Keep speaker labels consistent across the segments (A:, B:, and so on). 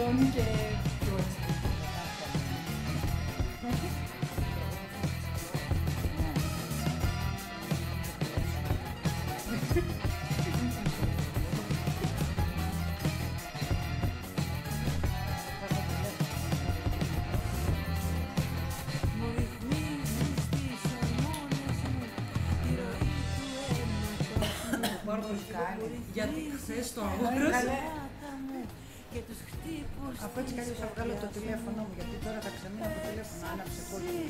A: Αντώνη και πιο έτσι. Γιατί χθες το αγόρασε.
B: Αφού έτσι καλώς θα βγάλω το τηλέφωνο μου, γιατί τώρα θα ξεμείνω από το τηλέφωνο, άναψε κόκκινο.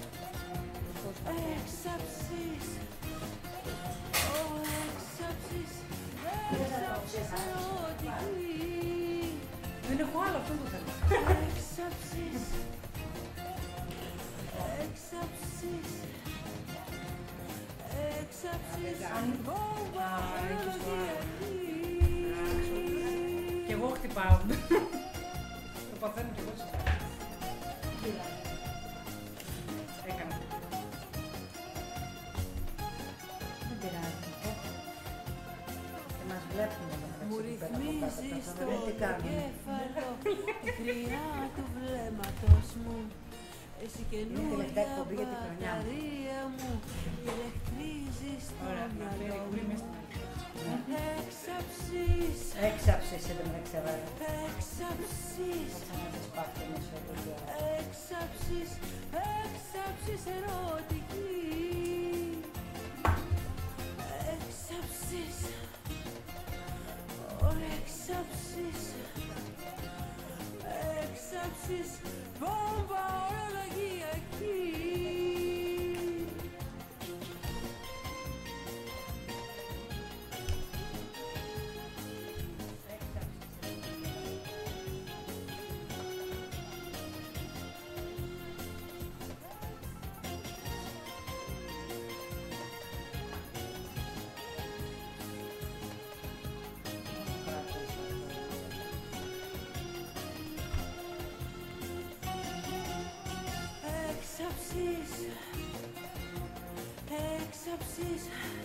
A: Δεν έχω άλλο, αυτό το θέλω. Κι εγώ χτυπάω. Το παθαίνω κι εγώ σε αυτό. Έκανα.
B: Δεν πειράζει. Και μας βλέπουν εδώ μεταξύ του πέρα από κάτω. Τι κάνουμε.
C: Η χρειά του βλέμματος μου. Εσύ καινούργια μπαταρία μου. Ηλεκτρίζεις το μυαλό μου. Έξαψεις.
B: Έξαψες, δεν με ξεβάλω.
C: Έξαψεις.
B: Θα να τις πάθει μέσω από το
C: Έξαψεις. Έξαψεις ερωτική. Έξαψεις. Έξαψεις. Έξαψεις. Βόμβα ορολογιακή. Έξαψεις. Έξαψεις.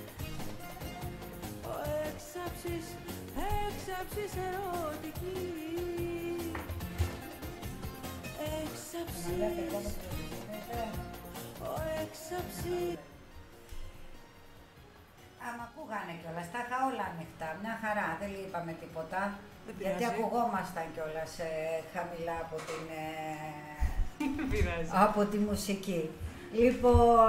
C: Έξαψεις. Έξαψεις ερωτική. Έξαψεις. Έξαψεις.
B: Άμα ακούγανε κιόλας, τα είχα όλα ανοιχτά, μια χαρά, δεν είπαμε τίποτα.
A: Δεν
B: Γιατί
A: πειράζει.
B: ακουγόμασταν κιόλας χαμηλά από την...
A: Δεν πειράζει.
B: από τη μουσική. Λοιπόν,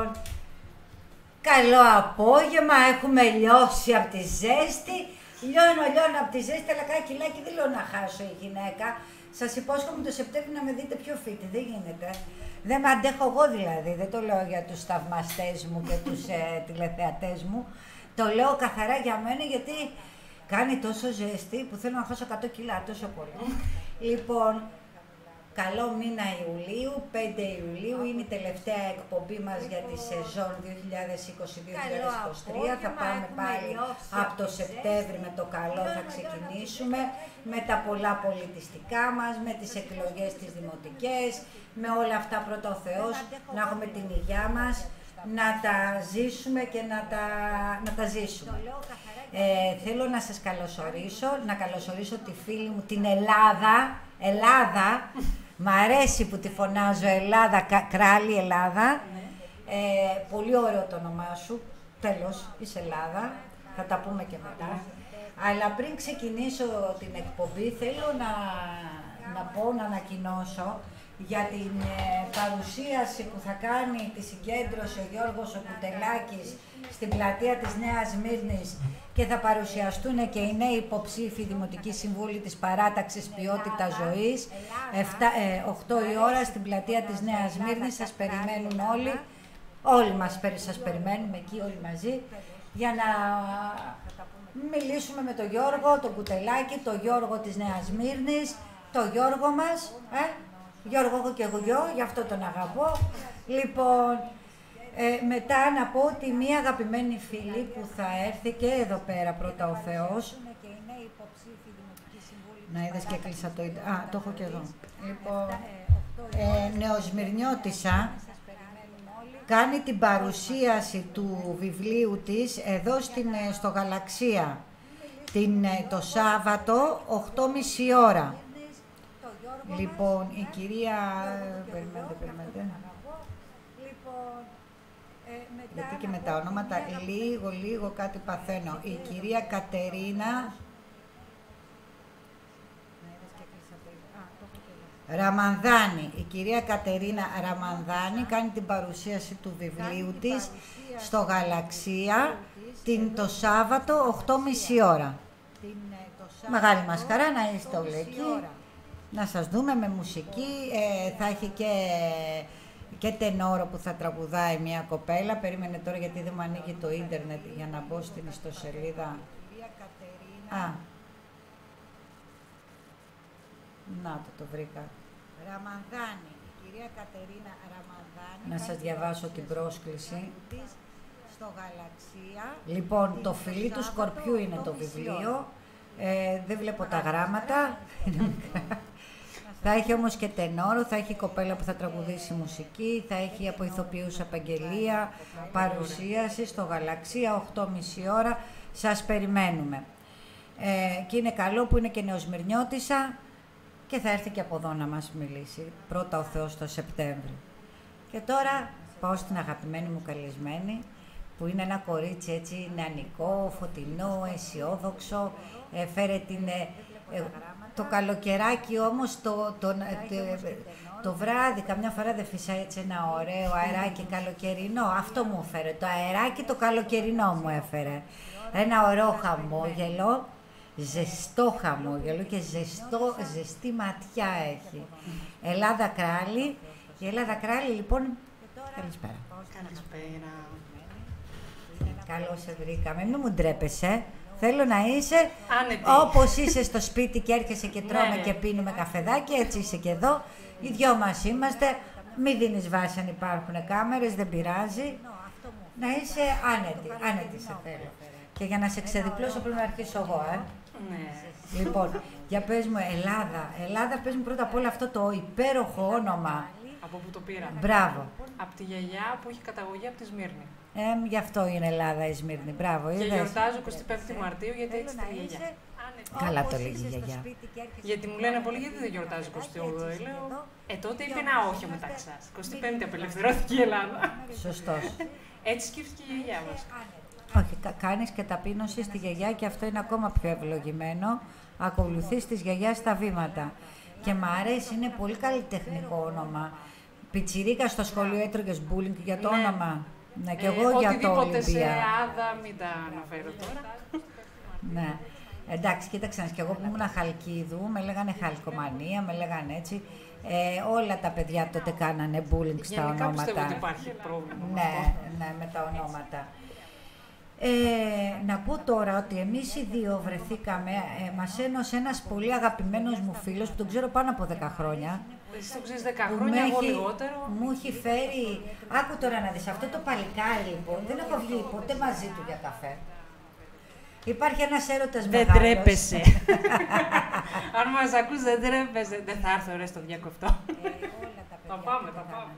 B: καλό απόγευμα, έχουμε λιώσει από τη ζέστη. Λιώνω από τη ζέστη, αλλά κάνα κιλάκι δεν λέω να χάσω η γυναίκα. Σας υπόσχομαι το Σεπτέμβριο να με δείτε πιο fit, δεν γίνεται. Δεν με αντέχω εγώ δηλαδή, δεν το λέω για τους θαυμαστές μου και τους τηλεθεατές μου. Το λέω καθαρά για μένα γιατί κάνει τόσο ζέστη που θέλω να χάσω 100 κιλά, τόσο πολύ. Λοιπόν, καλό μήνα Ιουλίου, 5 Ιουλίου, είναι η τελευταία εκπομπή μας για τη σεζόν 2020-2023. Θα πάμε πάλι από το Σεπτέμβρη με το καλό, θα ξεκινήσουμε με τα πολλά πολιτιστικά μας, με τις εκλογές τις δημοτικές, με όλα αυτά πρώτα ο Θεός, να έχουμε την υγειά μας, να τα ζήσουμε και να τα ζήσουμε. Θέλω να σας καλωσορίσω, να καλωσορίσω τη φίλη μου, την Ελλάδα, μ' αρέσει που τη φωνάζω Ελλάδα, Κράλη Ελλάδα. Πολύ ωραίο το όνομά σου, τέλος, είσαι Ελλάδα, θα τα πούμε και μετά. Αλλά πριν ξεκινήσω την εκπομπή, θέλω να ανακοινώσω για την παρουσίαση που θα κάνει τη συγκέντρωση ο Γιώργος ο Κουτελάκης στην πλατεία της Νέας Σμύρνης και θα παρουσιαστούν και οι νέοι υποψήφοι Δημοτικοί Συμβούλοι της Παράταξης Ποιότητα Ζωής 8 η ώρα στην πλατεία της Νέας Σμύρνης. Σας περιμένουν όλοι σας περιμένουμε εκεί όλοι μαζί για να μιλήσουμε με τον Γιώργο, τον Κουτελάκη, τον Γιώργο της Νέας Σμύρνης, τον Γιώργο μας, Γιώργο έχω και εγώ γιο, γι' αυτό τον αγαπώ. Λοιπόν, μετά να πω ότι μία αγαπημένη φίλη που θα έρθει και εδώ πέρα πρώτα ο Θεός. Να είδες και κλείσα το... το έχω και εδώ. Λοιπόν, νεοσμυρνιώτισσα, κάνει την παρουσίαση του βιβλίου της εδώ στο Γαλαξία το Σάββατο 8.30 ώρα. Λοιπόν, η κυρία... Περιμένετε.
D: Λοιπόν,
B: Γιατί και με τα ονόματα λίγο κάτι παθαίνω. Η κυρία Κατερίνα Ραμανδάνη. Η κυρία Κατερίνα Ραμανδάνη κάνει την παρουσίαση του βιβλίου της στο Γαλαξία το Σάββατο 8.30 ώρα. Μεγάλη μας χαρά να είστε όλοι εκεί, να σας δούμε με μουσική. Θα έχει και τενόρο που θα τραγουδάει μια κοπέλα. Περίμενε τώρα γιατί δεν μου ανοίγει το ίντερνετ για να μπω στην ιστοσελίδα. Να το βρήκα. Ραμανδάνη, η κυρία Κατερίνα Ραμανδάνη. Να σας διαβάσω την πρόσκληση. Στο Γαλαξία. Λοιπόν, το φιλί του Σκορπιού είναι το βιβλίο. Δεν βλέπω τα γράμματα. Θα έχει όμως και τενόρο, θα έχει κοπέλα που θα τραγουδήσει μουσική, θα έχει από ηθοποιούς απαγγελία, παρουσίαση στο Γαλαξία, 8.30 ώρα. Σας περιμένουμε. Και είναι καλό που είναι και νεοσμυρνιώτισσα και θα έρθει και από εδώ να μας μιλήσει. Πρώτα ο Θεός το Σεπτέμβρη. Και τώρα πάω στην αγαπημένη μου καλεσμένη, που είναι ένα κορίτσι έτσι νεανικό, φωτεινό, αισιόδοξο. Φέρε το καλοκαιράκι όμως το βράδυ, καμιά φορά δεν φυσάει έτσι ένα ωραίο αεράκι καλοκαιρινό. Αυτό μου έφερε, το αεράκι το καλοκαιρινό μου έφερε. Ένα ωραίο χαμόγελο, ζεστό χαμόγελο και ζεστή ματιά έχει. Ελλάδα Κράλη. Η Ελλάδα Κράλη λοιπόν, καλησπέρα.
E: Καλησπέρα.
B: Καλώς σε βρήκαμε, μην μου ντρέπεσαι. Θέλω να είσαι
E: άνετη.
B: Όπως είσαι στο σπίτι και έρχεσαι και τρώμε και πίνουμε καφεδάκι, έτσι είσαι και εδώ. Οι δυο μας είμαστε. Μην δίνεις βάση αν υπάρχουν κάμερες, δεν πειράζει. Να είσαι άνετη σε θέλω. Και για να σε ξεδιπλώσω πρέπει να αρχίσω εγώ,
E: Ναι.
B: Λοιπόν, για πες μου Ελλάδα, πες μου πρώτα απ' όλα αυτό το υπέροχο όνομα.
E: Από πού το πήρα?
B: Μπράβο.
E: Από τη γιαγιά που έχει καταγωγή από τη Σμύρνη.
B: Γι' αυτό είναι Ελλάδα η Σμύρνη. Μπράβο,
E: Και
B: είδες.
E: γιορτάζω 25 Μαρτίου γιατί έτσι τη γιαγιά.
B: Καλά το λέγει η γιαγιά.
E: Γιατί μου λένε πολύ γιατί δεν γιορτάζει 28. Λέω, τότε είπε να όχι μεταξύ σας. 25η απελευθερώθηκε η Ελλάδα.
B: Σωστός.
E: Έτσι σκέφτηκε η γιαγιά μας.
B: Όχι, κάνεις και ταπείνωση στη γιαγιά και αυτό είναι ακόμα πιο ευλογημένο. Ακολουθείς της γιαγιάς τα βήματα. Και μ' αρέσει, είναι πολύ καλλιτεχνικό όνομα. Πιτσιρίκα στο σχολείο έτρωγες bullying για το όνομα. Ναι, και εγώ για το
E: Οτιδήποτε σε
B: Ολυμπία.
E: άδα, μην τα αναφέρω τώρα.
B: Ναι. Εντάξει, κοίταξε, και εγώ που ήμουν Χαλκίδου, με λέγανε Χαλκομανία, με λέγανε έτσι. Όλα τα παιδιά τότε κάνανε bullying στα
E: Γενικά
B: ονόματα.
E: πιστεύω ότι υπάρχει πρόβλημα.
B: Ναι, με τα ονόματα. Να πω τώρα ότι εμείς οι δύο βρεθήκαμε, μας ένωσε ένας πολύ αγαπημένος μου φίλος που τον ξέρω πάνω από 10 χρόνια.
E: Εσύ το ξέρεις 10 χρόνια, εγώ λιγότερο.
B: Μου έχει φέρει, άκου τώρα να δεις, αυτό το παλικάρι λοιπόν, δεν έχω βγει ποτέ μαζί του για καφέ. Υπάρχει ένας έρωτας μεγάλος.
E: Δεν τρέπεσαι. Αν μας ακούς δεν τρέπεσαι. Δεν θα έρθω ρε στο διακοπτό.
B: Τα
E: πάμε.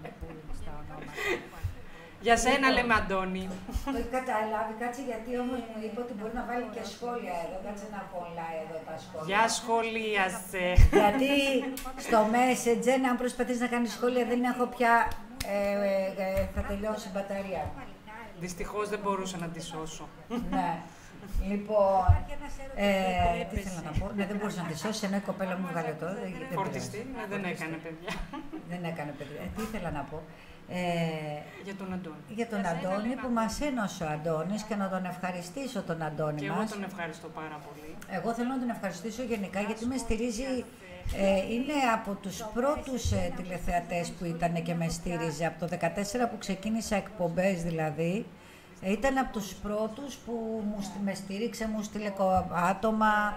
E: Για σένα λέμε Αντώνη.
B: Το έχει καταλάβει, κάτσε γιατί όμως μου είπε ότι μπορεί να βάλει και σχόλια εδώ. Κάτσε να κολλάει εδώ τα σχόλια.
E: Για σχολίασε.
B: Γιατί στο Messenger, αν προσπαθείς να κάνεις σχόλια, δεν έχω πια. Θα τελειώσει η μπαταρία.
E: Δυστυχώς δεν μπορούσα να τη σώσω.
B: Ναι. Λοιπόν, τι θέλω να πω, δεν μπορούσα να τη σώσει, ενώ η κοπέλα μου βγάλε το.
E: Φορτιστή, δεν έκανε παιδιά.
B: Δεν έκανε παιδιά. Τι ήθελα να πω.
E: Για τον Αντώνη.
B: Για τον Αντώνη που μας ένωσε ο Αντώνης και να τον ευχαριστήσω τον Αντώνη
E: και
B: μας.
E: εγώ τον ευχαριστώ πάρα πολύ.
B: Εγώ θέλω να τον ευχαριστήσω γενικά γιατί με στηρίζει, είναι από τους πρώτους τηλεθεατές που ήταν και με στήριζε, από το 2014 που ξεκίνησα εκπομπές δηλαδή. Ήταν από τους πρώτους που με στήριξε, μου στείλε άτομα,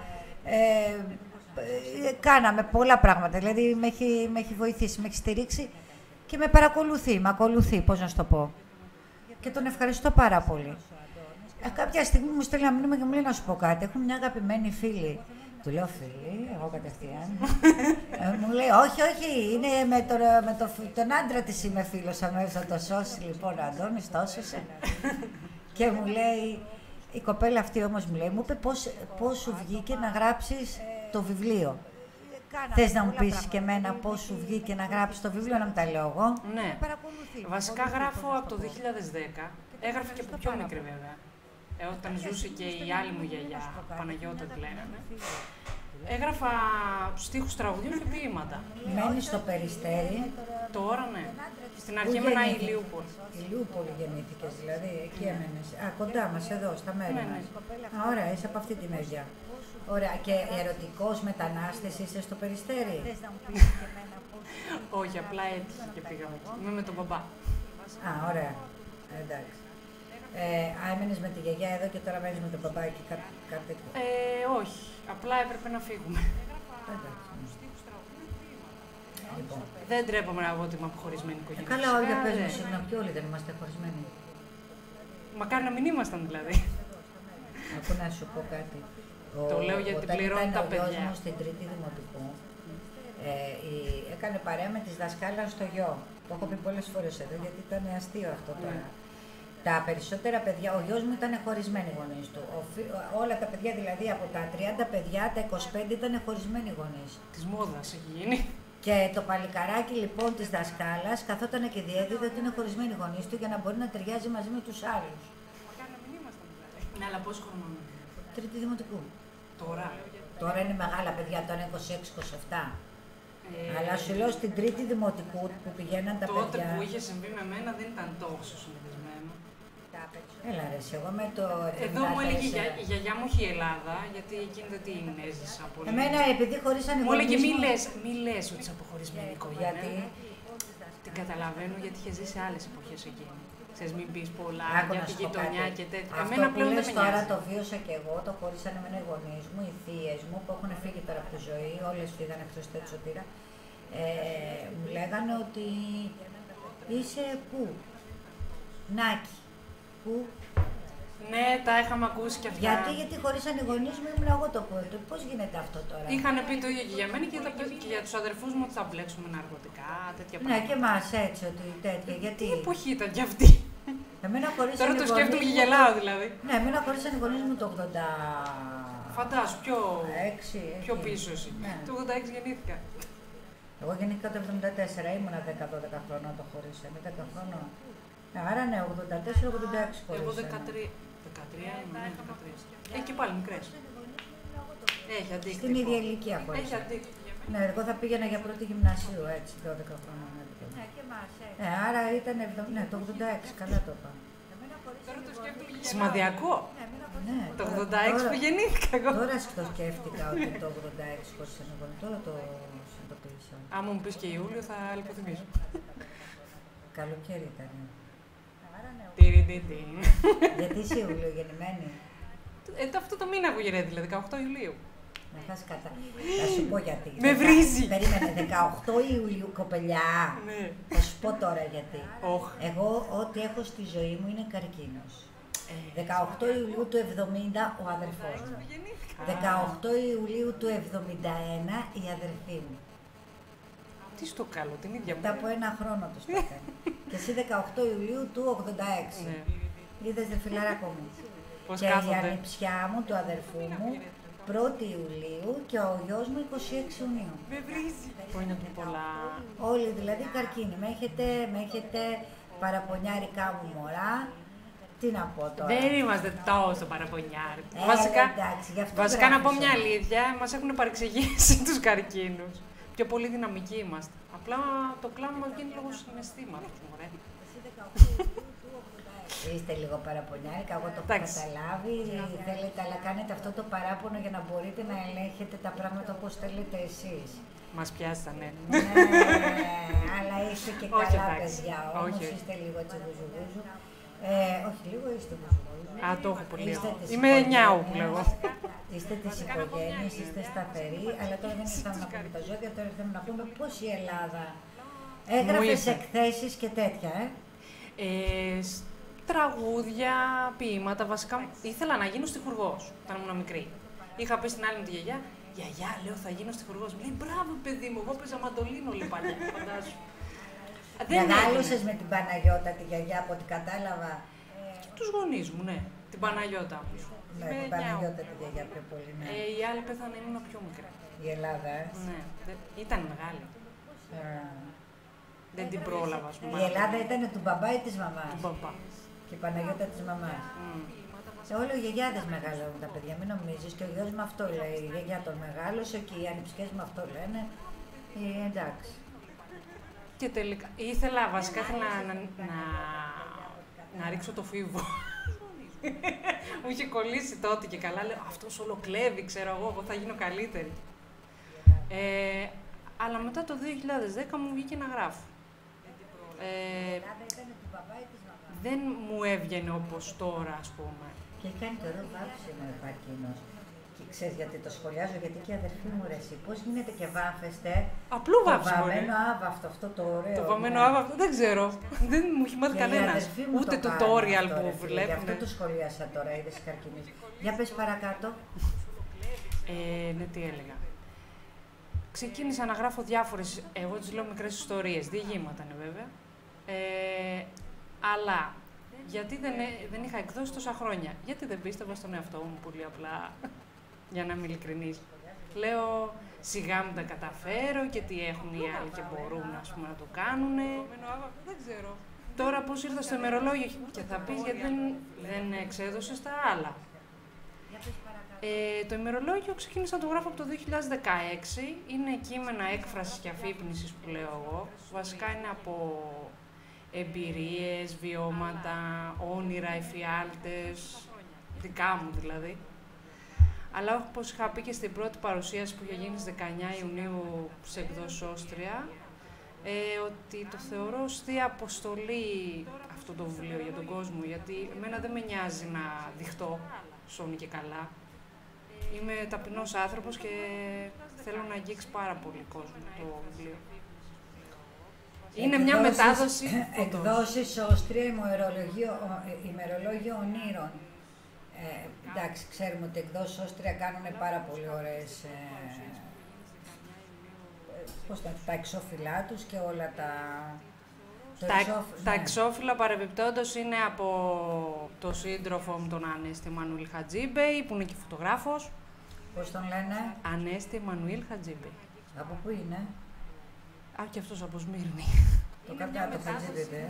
B: κάναμε πολλά πράγματα, δηλαδή με έχει βοηθήσει, με έχει στηρίξει και με παρακολουθεί, με ακολουθεί, πώς να σου το πω. Και τον ευχαριστώ πάρα πολύ. Κάποια στιγμή μου στέλνει ένα μήνυμα και μου λέει να σου πω κάτι, έχω μια αγαπημένη φίλη. Του λέω φίλη, εγώ κατευθείαν. Μου λέει όχι, είναι με τον άντρα της είμαι φίλος, αμέσως θα το σώσει λοιπόν ο Αντώνης, το έσωσε. Και μου λέει, η κοπέλα αυτή όμως μου είπε πώς σου βγήκε να γράψεις το βιβλίο. Θες να μου πεις και εμένα πώς σου βγήκε να γράψεις το βιβλίο, να μην τα λέω εγώ.
E: Ναι. Βασικά γράφω από το 2010. Έγραφε και από πιο μικρή βέβαια. Όταν ζούσε και η άλλη μου γιαγιά, Παναγιώτα τη λέγανε. Έγραφα στίχους τραγουδιών και ποίηματα.
B: Μένεις στο Περιστέρι.
E: Τώρα ναι. Στην αρχή έμενα η Ηλιούπολη.
B: Ηλιούπολη γεννήθηκες, δηλαδή εκεί έμενες. Α, κοντά μας, εδώ, στα μέρη
E: Ναι, ναι.
B: μας. Α, ωραία, είσαι από αυτή τη μεριά. Ωραία, και ερωτικός μετανάστης είσαι στο Περιστέρι.
E: Όχι, απλά έτυχε και πήγαμε εκεί. Είμαι με τον μπαμπά.
B: Α, ωραία. Εντάξει. Έμενες με τη γιαγιά εδώ και τώρα μένεις με τον μπαμπά εκεί κάτι τέτοιο.
E: Όχι, απλά έπρεπε να φύγουμε.
B: Εντάξει. Λοιπόν.
E: Δεν τρέπομαι να πω ότι είμαι αποχωρισμένη οικογένεια.
B: Καλά, όλοι
E: Φυσικά,
B: παίζουν
E: δεν.
B: συγγνώμη, και όλοι δεν είμαστε χωρισμένοι.
E: Μακάρι να μην ήμασταν δηλαδή.
B: Ακούω να σου πω κάτι.
E: Το λέω γιατί πληρώνω τα παιδιά.
B: Όταν ήταν ο γιος μου στην τρίτη δημοτικού, έκανε παρέα με τις δασκάλα στο γιο. Το έχω πει πολλές φορές εδώ γιατί ήταν αστείο αυτό τώρα. Τα περισσότερα παιδιά, ο γιος μου ήταν χωρισμένοι γονείς του. Όλα τα παιδιά δηλαδή από τα 30 παιδιά, τα 25 ήταν χωρισμένοι γονείς.
E: Της μόδας έχει γίνει.
B: Και το παλικαράκι λοιπόν της δασκάλας καθόταν και διέδιδε ότι είναι χωρισμένοι γονείς του για να μπορεί να ταιριάζει μαζί με τους άλλους.
E: Μακάρι να μην ήμασταν δηλαδή. Ναι, αλλά πόσο χρόνο είναι.
B: Τρίτη δημοτικού.
E: Τώρα.
B: Τώρα είναι μεγάλα παιδιά, τώρα είναι 26-27. Αλλά σου λέω στην τρίτη δημοτικού που πηγαίναν τα
E: Τότε
B: παιδιά.
E: που είχε συμβεί με μένα δεν ήταν τόσο συνηθισμένο.
B: Έλα ρε, εγώ με το 74.
E: Εδώ μου έλεγε η γιαγιά μου έχει η Ελλάδα, γιατί εκείνη δεν την έζησα πολύ.
B: Εμένα επειδή χωρίσαν οι
E: Μου έλεγε
B: γονείς
E: μη λες ότι είσαι αποχωρισμένη οικογένεια.
B: Γιατί?
E: Την καταλαβαίνω γιατί είχε ζήσει άλλες εποχές εκείνη. Ξέρεις, μην πεις πολλά
B: Άκου
E: για
B: να
E: τη
B: σου πω
E: γειτονιά
B: κάτι.
E: και τέτοια.
B: Αυτό
E: Εμένα
B: που
E: πλέον δεν
B: λες
E: με
B: τώρα
E: νοιάζει.
B: το βίωσα και εγώ, το χωρίσανε με οι γονείς μου, οι θείες μου που έχουν φύγει τώρα από τη ζωή, όλες φύγανε εκτός τέτοια σωτήρα. Μου λέγανε ότι είσαι πού, Νάκη, πού.
E: Ναι, τα είχαμε ακούσει κι αυτά.
B: Γιατί χωρίσανε οι γονείς μου, ήμουν εγώ το πρώτο. Πώς γίνεται αυτό τώρα.
E: Είχαν πει το ίδιο και για μένα και για τους αδερφούς μου ότι θα μπλέξουμε ναρκωτικά, τέτοια
B: Ναι,
E: πράγματα.
B: και εμάς έτσι, ότι τέτοια. Γιατί.
E: Τι εποχή ήταν κι αυτή.
B: Εμένα χωρίσανε
E: Τώρα το
B: οι
E: σκέφτομαι
B: γονείς
E: και
B: μου
E: γελάω δηλαδή.
B: Ναι, εμένα χωρίσανε οι γονείς μου το 80.
E: Φαντάσου, πιο
B: εκεί.
E: πίσω εσύ.
B: Ναι.
E: Το 86 γεννήθηκα.
B: Εγώ γεννήθηκα το 74, ήμουνα 10-12 χρονών το χωρίσανε, 10 χρονών. Άρα ναι, 84-86
E: Εγώ
B: χωρίσανε.
E: 13 ήμουν, ναι, 13. Έχει και πάλι μικρές. Έχει αντίκτυπο.
B: Στην ίδια ηλικία
E: Έχει
B: χωρίσανε.
E: αντίκτυπο.
B: Ναι, εγώ θα πήγαινα για πρώτη γυμνασίου έτσι, 12 χρονών. Άρα ήταν ναι, το 86, καλά το είπα.
E: Τώρα το σκέφτομαι και σημαδιακό.
B: Ναι,
E: Το
B: τώρα-
E: 86 που γεννήθηκα εγώ.
B: Τώρα το σκέφτηκα ότι το 86 χωρίσανε γονείς, τώρα το συνειδητοποίησα.
E: Άμα μου πεις και Ιούλιο θα λιποθυμίσω.
B: Καλοκαίρι ήταν.
E: Τιριντιντιν.
B: Γιατί είσαι Ιούλιο γεννημένη.
E: Αυτό το μήνα έχω γεννηθεί, δηλαδή 18 Ιουλίου.
B: Να φας κατά. Θα σου πω γιατί.
E: Με βρίζει.
B: Περίμενε, 18 Ιουλίου, κοπελιά.
E: Ναι.
B: Θα σου πω τώρα γιατί.
E: Όχ.
B: Εγώ ό,τι έχω στη ζωή μου είναι καρκίνος. 18 Ιουλίου του 70 ο αδερφός μου. 18 Ιουλίου του 71 η αδερφή μου.
E: Τι στο καλό, την ίδια
B: Μετά από ένα χρόνο τους το έκανε. Και εσύ 18 Ιουλίου του 86.
E: Ναι.
B: Είδες δε φιλαράκο μου.
E: Πώς
B: Και η
E: κάθονται.
B: ανιψιά μου, του αδερφού μου, 1η Ιουλίου και ο γιος μου 26 Ιουνίου.
E: Με βρίζει. Χρόνια του πολλά.
B: Όλοι δηλαδή καρκίνοι. Με έχετε παραπονιάρικα μου μωρά. Τι να πω τώρα.
E: Δεν είμαστε τόσο παραπονιάρι.
B: Εντάξει, γι' αυτό
E: Βασικά να πω
B: γράφεις
E: μια
B: όλα.
E: αλήθεια, μας έχουν παρεξηγήσει τους καρκίνους. Πιο πολύ δυναμικοί είμαστε. Απλά το κλάμα μας γίνει λόγω συναισθήματος, μωρέ.
B: Είστε λίγο παραπονιάρικα, εγώ το έχω
E: Εντάξει.
B: καταλάβει. Θέλετε, αλλά κάνετε αυτό το παράπονο για να μπορείτε να ελέγχετε τα πράγματα όπως θέλετε εσείς.
E: Μας πιάσανε.
B: Ναι, αλλά είστε και
E: Όχι,
B: καλά
E: εντάξει.
B: παιδιά, όμως
E: Όχι.
B: είστε λίγο έτσι βουζουβούζου. Όχι, λίγο είστε βουζουβούζου.
E: Α, το έχω πολύ.
B: Είστε της
E: Είμαι νιάου που
B: οικογένειας,
E: λέγω.
B: Είστε της οικογένειας, είστε σταθεροί, αλλά τώρα δεν ήρθαμε να πούμε τα ζώδια, τώρα ήρθαμε να πούμε πώς η Ελλάδα έγραφες
E: ήρθε.
B: εκθέσεις και τέτοια,
E: Τραγούδια, ποίηματα, βασικά ήθελα να γίνω στιχουργός όταν ήμουν μικρή. Είχα πει στην άλλη μου τη γιαγιά, γιαγιά, λέω, θα γίνω στιχουργός. Μου λέει, μπράβο παιδί μου, εγώ παίζα μαντολίνο, λέει παλιά, φαντάσου. Δεν
B: Μεγάλωσες με την Παναγιώτα, τη γιαγιά, από ό,τι κατάλαβα.
E: Τους γονείς μου, ναι. Την Παναγιώτα.
B: Ναι, την Παναγιώτα τη γιαγιά πιο πολύ, ναι.
E: Η άλλη πέθανε, ήμουν πιο μικρή.
B: Η Ελλάδα,
E: Ναι, ήταν μεγάλη. Δεν την πρόλαβα, ας πούμε.
B: Η Ελλάδα ήταν του μπαμπά ή της μαμάς?
E: Του μπαμπά.
B: Και η Παναγιώτα της μαμάς. Όλοι οι γιαγιάδες μεγαλώνουν τα παιδιά, μην νομίζεις. Και ο γιος μου αυτό λέει, η γιαγιά τον μεγάλωσε και οι ανιψιές μου αυτό λένε. Εντάξει.
E: Και τελικά, βασικά ήθελα να ρίξω το φίβο. Μου είχε κολλήσει τότε και καλά, λέω, αυτός όλο κλέβει, ξέρω εγώ θα γίνω καλύτερη. Αλλά μετά το 2010 μου βγήκε να γράφω. Δεν μου έβγαινε όπως τώρα, ας πούμε.
B: Και κάνει το εδώ βάφσιμο ο καρκίνος. Και ξέρεις γιατί το σχολιάζω, γιατί και η αδερφή μου ρε εσύ, πώς γίνεται και βάφεστε.
E: Απλού βάφσιμο.
B: Το βαμμένο άβαυτο, αυτό το ωραίο.
E: Το βαμμένο άβαυτο, δεν ξέρω. Δεν μου έχει μάθει κανένας. Ούτε tutorial που βλέπουμε.
B: Γι' αυτό το σχολίασα τώρα, είδες καρκίνης. Για πες παρακάτω.
E: Ναι, τι έλεγα. Ξεκίνησα να γράφω διάφορες, εγώ τις λέω μικρές ιστορίες, διηγήματα είναι βέβαια. Αλλά γιατί δεν είχα εκδώσει τόσα χρόνια. Γιατί δεν πίστευα στον εαυτό μου πολύ απλά, για να είμαι ειλικρινής. Λέω, σιγά μην τα καταφέρω και τι έχουν οι άλλοι και μπορούν να το κάνουν. Δεν ξέρω. Τώρα πώς ήρθα στο ημερολόγιο και θα πεις γιατί δεν εξέδωσες τα άλλα. Το ημερολόγιο ξεκίνησα να το γράφω από το 2016. Είναι κείμενα έκφρασης και αφύπνισης που λέω εγώ. Βασικά είναι από εμπειρίες, βιώματα, όνειρα, εφιάλτες, δικά μου δηλαδή. Αλλά όπως είχα πει και στην πρώτη παρουσίαση που είχε γίνει στις 19 Ιουνίου σε εκδόσεις Όστρια, ότι το θεωρώ ως θεία αποστολή αυτό το βιβλίο για τον κόσμο, γιατί εμένα δεν με νοιάζει να διχτώ σώνει και καλά. Είμαι ταπεινός άνθρωπος και θέλω να αγγίξει πάρα πολύ κόσμο το βιβλίο. Είναι μια μετάδοση.
B: Εκδόσεις Όστρια, ημερολόγιο ονείρων. Εντάξει, ξέρουμε ότι εκδόσεις Όστρια κάνουν πάρα πολύ ωραίες τα εξώφυλλά τους και όλα τα...
E: Τα εξώφυλλα παρεμπιπτόντως είναι από το σύντροφο μου τον Ανέστη Εμμανουήλ Χατζίμπεϊ, που είναι και φωτογράφος.
B: Πώς τον λένε?
E: Ανέστη Εμμανουήλ Χατζίμπεϊ.
B: Από πού είναι?
E: Α, και αυτός από Σμύρνη.
B: Το κάτω Χατζίμπεϊ.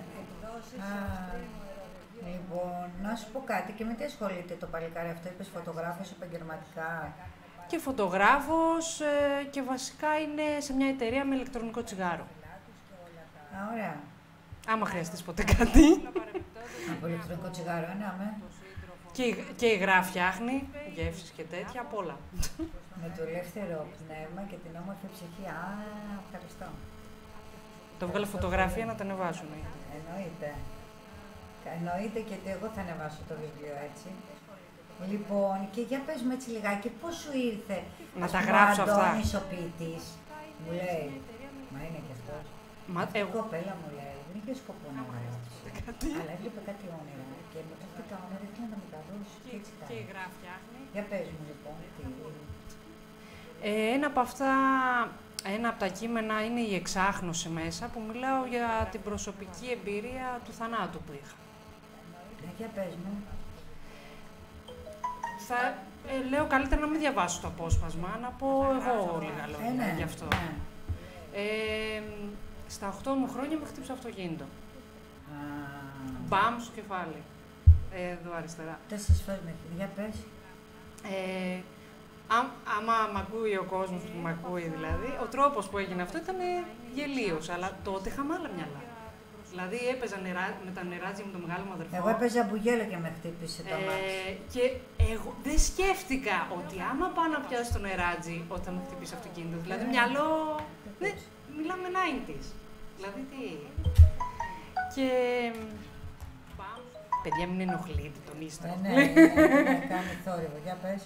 B: Λοιπόν, να σου πω κάτι, και με τι ασχολείται το παλικάρι αυτό, είπες φωτογράφος επαγγελματικά?
E: Και φωτογράφος και βασικά είναι σε μια εταιρεία με ηλεκτρονικό τσιγάρο.
B: Ωραία.
E: Άμα χρειαστείς ποτέ κάτι.
B: Από ηλεκτρονικό τσιγάρο, ναι, αμέ.
E: Και υγρά φτιάχνει, γεύσεις και τέτοια, απ' όλα.
B: Με το ελεύθερο πνεύμα και την όμορφη ψυχή. Ευχαριστώ.
E: Το βγάλε φωτογραφία να τα ανεβάσουμε.
B: Εννοείται και εγώ θα ανεβάσω το βιβλίο έτσι. Λοιπόν, και για πες με έτσι λιγάκι, πώς σου ήρθε
E: να τα γράψω αυτά.
B: Ο Αντώνης ο ποιητής μου λέει, μα είναι και αυτός. Η κοπέλα μου λέει, δεν είχε σκοπό να γράψει. Αλλά έβλεπε κάτι όνειρα και με αυτά τα όνειρα ήθελα να μου τα δώσει.
E: Και η γράφη φτιάχνει.
B: Για πες μου λοιπόν, τι.
E: Ένα από τα κείμενα είναι η εξάχνωση μέσα, που μιλάω για την προσωπική εμπειρία του θανάτου που είχα.
B: Για πες μου.
E: Λέω καλύτερα να μην διαβάσω το απόσπασμα, να πω εγώ λίγα λόγια γι' αυτό. Στα 8 μου χρόνια με χτύπησε αυτοκίνητο. Μπαμ στο κεφάλι. Εδώ αριστερά.
B: 4 φορές με χτύπησε. Για πες.
E: Άμα μ' ακούει ο κόσμος που μ' ακούει δηλαδή, ο τρόπος που έγινε αυτό ήταν γελίος, αλλά τότε είχαμε άλλα μυαλά. Δηλαδή έπαιζα με τα νεράτζια με τον μεγάλο μου αδερφό.
B: Εγώ έπαιζα μπουγέλο και με χτύπησε το μάτι.
E: Και εγώ δεν σκέφτηκα ότι άμα πάω να πιάσω το νεράτζι όταν θα με χτυπήσει αυτοκίνητο. Δηλαδή μυαλό. Ναι, μιλάμε 90's. Δηλαδή τι. Και. Παιδιά, μην ενοχλείτε τον ίστρο.
B: Ναι, κάνει θόρυβο. Για πες.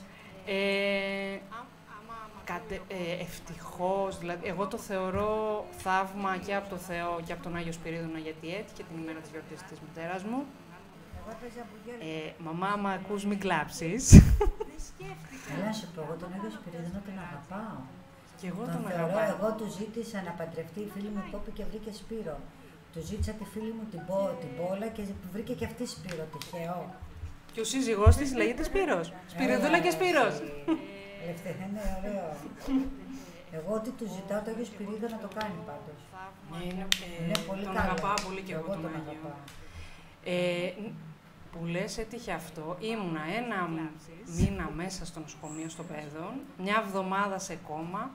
E: Ευτυχώς, δηλαδή, εγώ το θεωρώ θαύμα και από το Θεό και από τον Άγιο Σπυρίδωνα, γιατί έτυχε την ημέρα της γιορτής της μητέρας μου. Μαμά, άμα ακούς μην κλάψεις.
B: Έλα σου πω, εγώ τον Άγιο Σπυρίδωνα τον αγαπάω.
E: Και εγώ
B: τον αγαπάω. Εγώ του ζήτησα να παντρευτεί η φίλη μου Πόπη και βρήκε Σπύρο. Του ζήτησα τη φίλη μου την Πόλα και βρήκε και αυτή Σπύρο, τυχαίο.
E: Και ο σύζυγός της λέγεται Σπύρος. Σπυριδούλα και Σπύρος.
B: Ελευθερία, είναι ωραίο. Εγώ ό,τι του ζητάω το Άγιο Σπυρίδο να το κάνει πάντως. Είναι πολύ
E: τον
B: καλό.
E: αγαπάω πολύ και εγώ τον Άγιο.
B: αγαπάω.
E: Που λες, έτυχε αυτό. Ήμουνα ένα μήνα μέσα στο νοσοκομείο στο Πέδον, μια εβδομάδα σε κόμμα.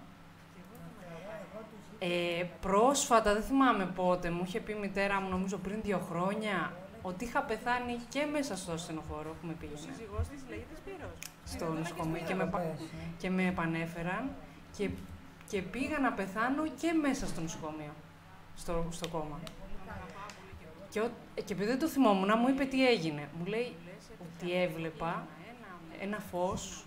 E: Πρόσφατα, δεν θυμάμαι πότε, μου είχε πει η μητέρα μου, νομίζω πριν 2 χρόνια, ότι είχα πεθάνει και μέσα στο ασθενοφόρο που με πήγαινε. Ο σύζυγός της λέγεται Σπύρος. Στο νοσοκομείο και με επανέφεραν και πήγα να πεθάνω και μέσα στο νοσοκομείο, στο κόμμα. Και επειδή δεν το θυμόμουν, μου είπε τι έγινε. Μου λέει ότι έβλεπα ένα φως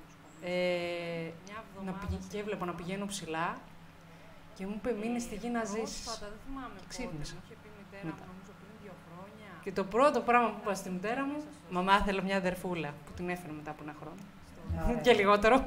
E: και έβλεπα να πηγαίνω ψηλά και μου είπε μείνε στη γη να ζήσεις. Ξύπνησα μετά. Και το πρώτο πράγμα που είπα στη μητέρα μου, μαμά θέλω μια αδερφούλα, που την έφερε μετά από 1 χρόνο. Και λιγότερο.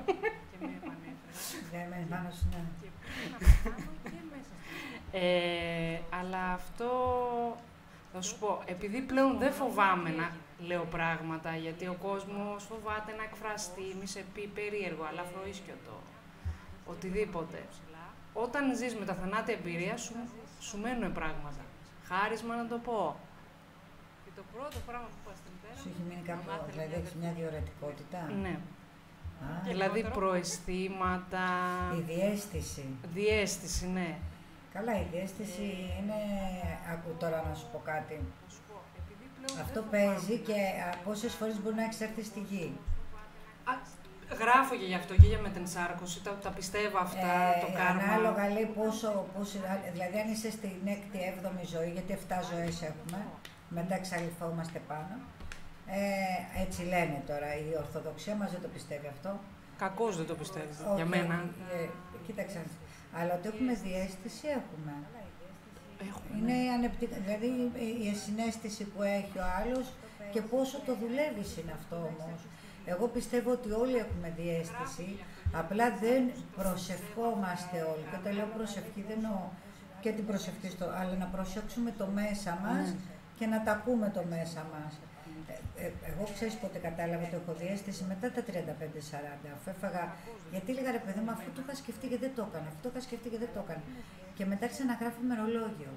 E: Αλλά αυτό, θα σου πω, επειδή πλέον δεν φοβάμαι να λέω πράγματα, γιατί ο κόσμος φοβάται να εκφραστεί, μη σε πει περίεργο, αλλά αφροίσκιωτο, οτιδήποτε. Όταν ζεις με τα θανάτια εμπειρία σου μένουν πράγματα. Χάρισμα να το πω. Και το πρώτο πράγμα που είπα στην μητέρα
B: σου έχει μείνει κάπου, δηλαδή έχεις μια διορατικότητα.
E: Ναι. Δηλαδή προαισθήματα.
B: Η διαίσθηση.
E: Διαίσθηση, ναι.
B: Καλά, η διαίσθηση είναι. Άκου τώρα να σου πω κάτι. Αυτό παίζει και πόσες φορές μπορεί να έχεις έρθει στη γη.
E: Γράφω και γι' αυτό και για μετενσάρκωση, τα πιστεύω αυτά, το κάρμα.
B: Ανάλογα λέει πόσο, δηλαδή αν είσαι στην 6η, 7η ζωή, γιατί 7 ζωές έχουμε, μετά εξαλειφόμαστε πάνω. Έτσι λένε τώρα, η Ορθοδοξία μας δεν το πιστεύει αυτό.
E: Κακώς δεν το πιστεύει, για μένα.
B: Κοίταξε, αλλά ότι έχουμε διαίσθηση έχουμε. Είναι δηλαδή η συναίσθηση που έχει ο άλλος και πόσο το δουλεύεις είναι αυτό όμως. Εγώ πιστεύω ότι όλοι έχουμε διαίσθηση, απλά δεν προσευχόμαστε όλοι. Και όταν λέω προσευχή δεν εννοώ και την προσευχή αλλά να προσέξουμε το μέσα μας και να τα ακούμε το μέσα μας. Εγώ ξέρεις πότε κατάλαβα ότι έχω διαίσθηση μετά τα 35-40, αφού έφαγα, γιατί έλεγα ρε παιδί μου, αφού το είχα σκεφτεί και δεν το έκανα, αφού το είχα σκεφτεί και δεν το έκανα. Και μετά άρχισα να γράφω ημερολόγιο.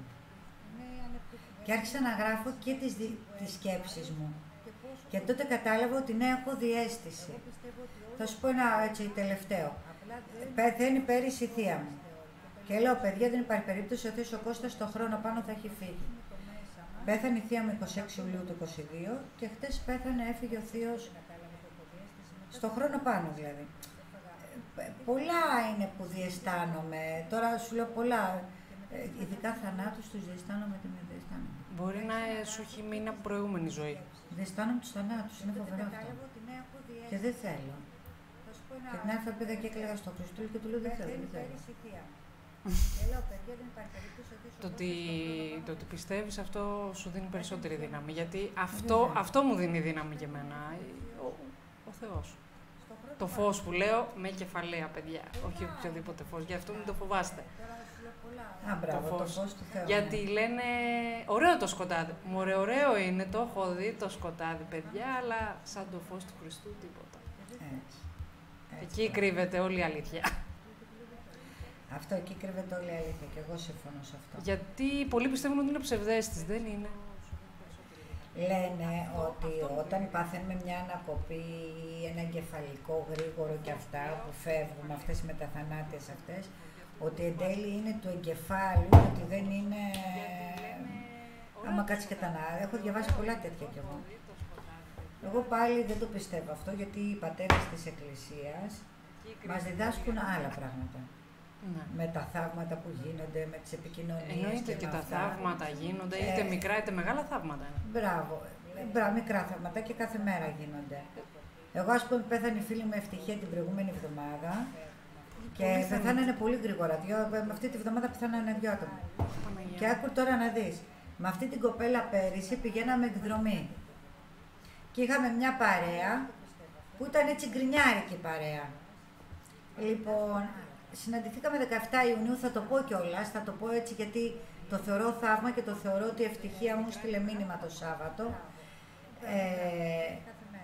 B: Και άρχισα να γράφω και τις σκέψεις μου. Και τότε κατάλαβα ότι ναι, έχω διαίσθηση. Θα σου πω ένα έτσι τελευταίο. Πεθαίνει πέρυσι η θεία μου. Και λέω, παιδιά, δεν υπάρχει περίπτωση ότι ο Κώστας το χρόνο πάνω θα έχει φύγει. Πέθανε η θεία μου 26 Ιουλίου του 22 και χτες πέθανε, έφυγε ο θείος στο χρόνο πάνω δηλαδή. Πολλά είναι που διαισθάνομαι. Τώρα σου λέω πολλά. Ειδικά θανάτους τους διαισθάνομαι και με διαισθάνομαι.
E: Μπορεί να σου έχει μείνει από προηγούμενη ζωή.
B: Διαισθάνομαι τους θανάτους, είναι φοβερό αυτό. Και δεν θέλω. Και την άλλη πήγα και έκλαιγα στο Χριστούλη και του λέω δεν θέλω, δεν θέλω.
E: Το ότι πιστεύεις αυτό σου δίνει περισσότερη δύναμη, γιατί αυτό μου δίνει δύναμη για μένα, ο Θεός. Το φως που λέω με κεφαλαία, παιδιά, όχι οποιοδήποτε φως, γι' αυτό μην το φοβάστε.
B: Μπράβο, το φως του Θεού.
E: Γιατί λένε, ωραίο το σκοτάδι. Μου ωραίο είναι, το έχω δει το σκοτάδι, παιδιά, αλλά σαν το φως του Χριστού τίποτα. Εκεί κρύβεται όλη η αλήθεια.
B: Αυτό εκεί κρύβεται όλη η αλήθεια και εγώ συμφωνώ σε αυτό.
E: Γιατί πολλοί πιστεύουν ότι είναι ψευδέστης, δεν είναι.
B: Λένε ότι όταν πάθαμε μια ανακοπή ή ένα εγκεφαλικό γρήγορο και αυτά που φεύγουν, αυτές οι μεταθανάτες αυτές, ότι εν τέλει είναι του εγκεφάλου, ότι δεν είναι... Άμα κάτσει και τα να... Έχω διαβάσει πολλά τέτοια κι εγώ. Εγώ πάλι δεν το πιστεύω αυτό, γιατί οι πατέρες της Εκκλησίας μας διδάσκουν άλλα πράγματα.
E: Ναι.
B: Με τα θαύματα που γίνονται, με τις επικοινωνίες.
E: Εννοείται και τα θαύματα γίνονται, είτε μικρά είτε μεγάλα θαύματα.
B: Μπράβο, μικρά θαύματα και κάθε μέρα γίνονται. Εγώ, ας πούμε, πέθανε η φίλη μου Ευτυχία την προηγούμενη εβδομάδα και πεθάνανε πολύ γρήγορα. Με αυτή τη βδομάδα πεθάνανε 2 άτομα. Και άκου τώρα να δεις, με αυτή την κοπέλα πέρυσι πηγαίναμε εκδρομή. Και είχαμε μια παρέα που ήταν έτσι γκρινιάρικη παρέα. Λοιπόν, συναντηθήκαμε 17 Ιουνίου, θα το πω κιόλας, θα το πω έτσι γιατί το θεωρώ θαύμα και το θεωρώ ότι η Ευτυχία μου στείλε μήνυμα το Σάββατο.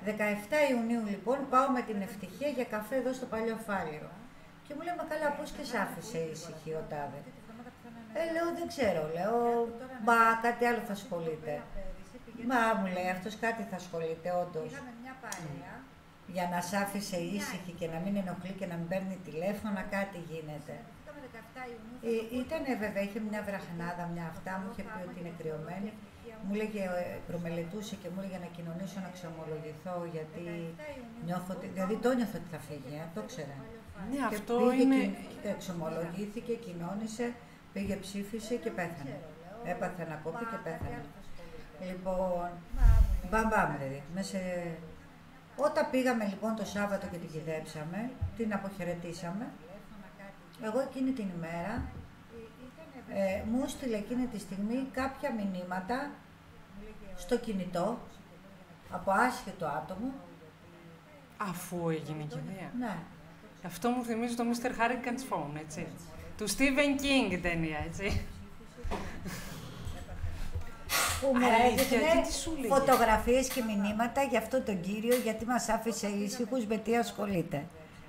B: 17 Ιουνίου λοιπόν πάω με την Ευτυχία για καφέ εδώ στο Παλιό Φάληρο. Και μου λέει, μα καλά, πώς και σ' άφησε ήσυχη ο τάδε. Λέω, δεν ξέρω, λέω, μπα κάτι άλλο θα ασχολείται. Μα μου λέει, αυτός κάτι θα ασχολείται, όντως. Για να σ' άφησε ήσυχη και να μην ενοχλεί και να μην παίρνει τηλέφωνα, κάτι γίνεται. Ήτανε βέβαια, είχε μια βραχνάδα, μια αυτά, μου είχε πει ότι είναι κρυωμένη. Μου έλεγε, προμελετούσε και μου έλεγε να κοινωνήσω, να ξεμολογηθώ, γιατί νιώθω ότι, δηλαδή το νιώθω ότι θα φύγει, το ήξερα.
E: Ναι,
B: Και
E: αυτό
B: πήγε,
E: είναι...
B: εξομολογήθηκε, κοινώνησε, πήγε, ψήφισε και πέθανε. Έπαθε ανακόπη και πέθανε. Λοιπόν, μπαμπάμ δηλαδή. Όταν πήγαμε λοιπόν το Σάββατο και την κυδέψαμε, την αποχαιρετήσαμε, εγώ εκείνη την ημέρα μου έστειλε εκείνη τη στιγμή κάποια μηνύματα στο κινητό από άσχετο άτομο.
E: Αφού έγινε η κηδεία.
B: Ναι.
E: Αυτό μου θυμίζει το Mr. Harrigan's Phone, έτσι. Του Stephen King η ταινία, έτσι.
B: Που μου
E: Αλήθεια,
B: έδειχνε
E: τι σου λέγε?
B: φωτογραφίες και μηνύματα για αυτόν τον κύριο, γιατί μας άφησε ήσυχους, με τι ασχολείται.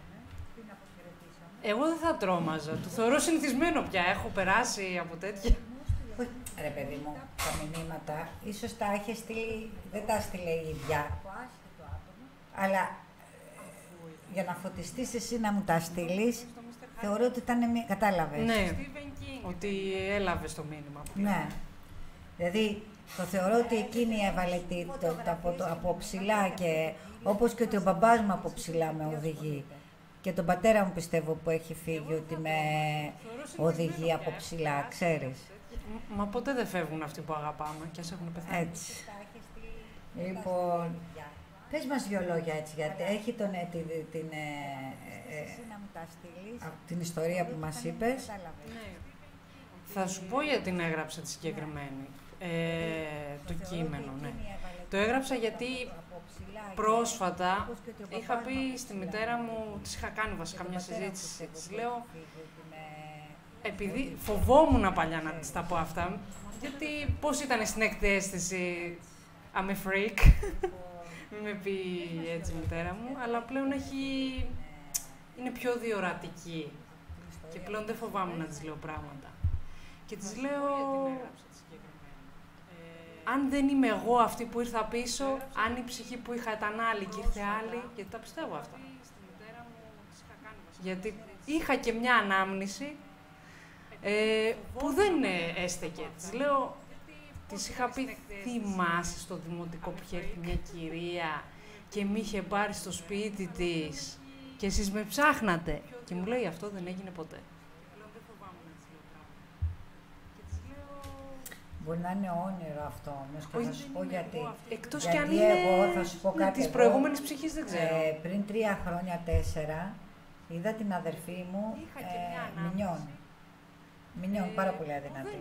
E: Εγώ δεν θα τρόμαζα. Του θεωρώ συνηθισμένο πια. Έχω περάσει από τέτοια.
B: Ρε παιδί μου, τα μηνύματα, ίσως τα είχε στείλει, δεν τα στείλε η ίδια. Αλλά για να φωτιστείς εσύ να μου τα στείλεις, θεωρώ ότι ήταν μία, κατάλαβες.
E: Ναι, ότι έλαβε το μήνυμα.
B: Ναι. Δηλαδή, το θεωρώ ότι εκείνη έβαλε από ψηλά και όπως και ότι ο μπαμπάς μου από ψηλά με οδηγεί. Και τον πατέρα μου πιστεύω που έχει φύγει ότι με οδηγεί από ψηλά, ξέρεις.
E: Μα ποτέ δεν φεύγουν αυτοί που αγαπάμε και ας έχουν πεθάνει.
B: Έτσι. Λοιπόν, πες μας δυο λόγια έτσι, γιατί έχει την ιστορία που μας είπες.
E: Θα σου πω γιατί την έγραψα τη συγκεκριμένη, το κείμενο, ναι. Το έγραψα γιατί πρόσφατα είχα πει στη μητέρα μου, της είχα κάνει βασικά μια συζήτηση, της λέω, επειδή φοβόμουν παλιά να της τα πω αυτά, γιατί πώς ήταν στην έκτη αίσθηση, I'm a freak, μην με πει έτσι η μητέρα μου, αλλά πλέον είναι πιο διορατική και πλέον δεν φοβάμαι να της λέω πράγματα. Και της λέω, αν δεν είμαι εγώ αυτή που ήρθα πίσω, αν η ψυχή που είχα ήταν άλλη και ήρθε άλλη, γιατί τα πιστεύω αυτά. Γιατί είχα και μια ανάμνηση που δεν έστεκε. Της λέω, της είχα πει, θυμάσαι στο δημοτικό που είχε έρθει μια κυρία και με είχε πάρει στο σπίτι της και εσείς με ψάχνατε. Και μου λέει, αυτό δεν έγινε ποτέ.
B: Μπορεί να είναι όνειρο αυτό όμως και θα σου πω γιατί.
E: Εκτός
B: γιατί
E: κι αν είναι
B: εγώ θα σου πω κάτι.
E: της προηγούμενης ψυχής, δεν ξέρω.
B: Πριν 3 χρόνια, 4, είδα την αδερφή μου Μινιόν, πάρα πολύ αδυνατή.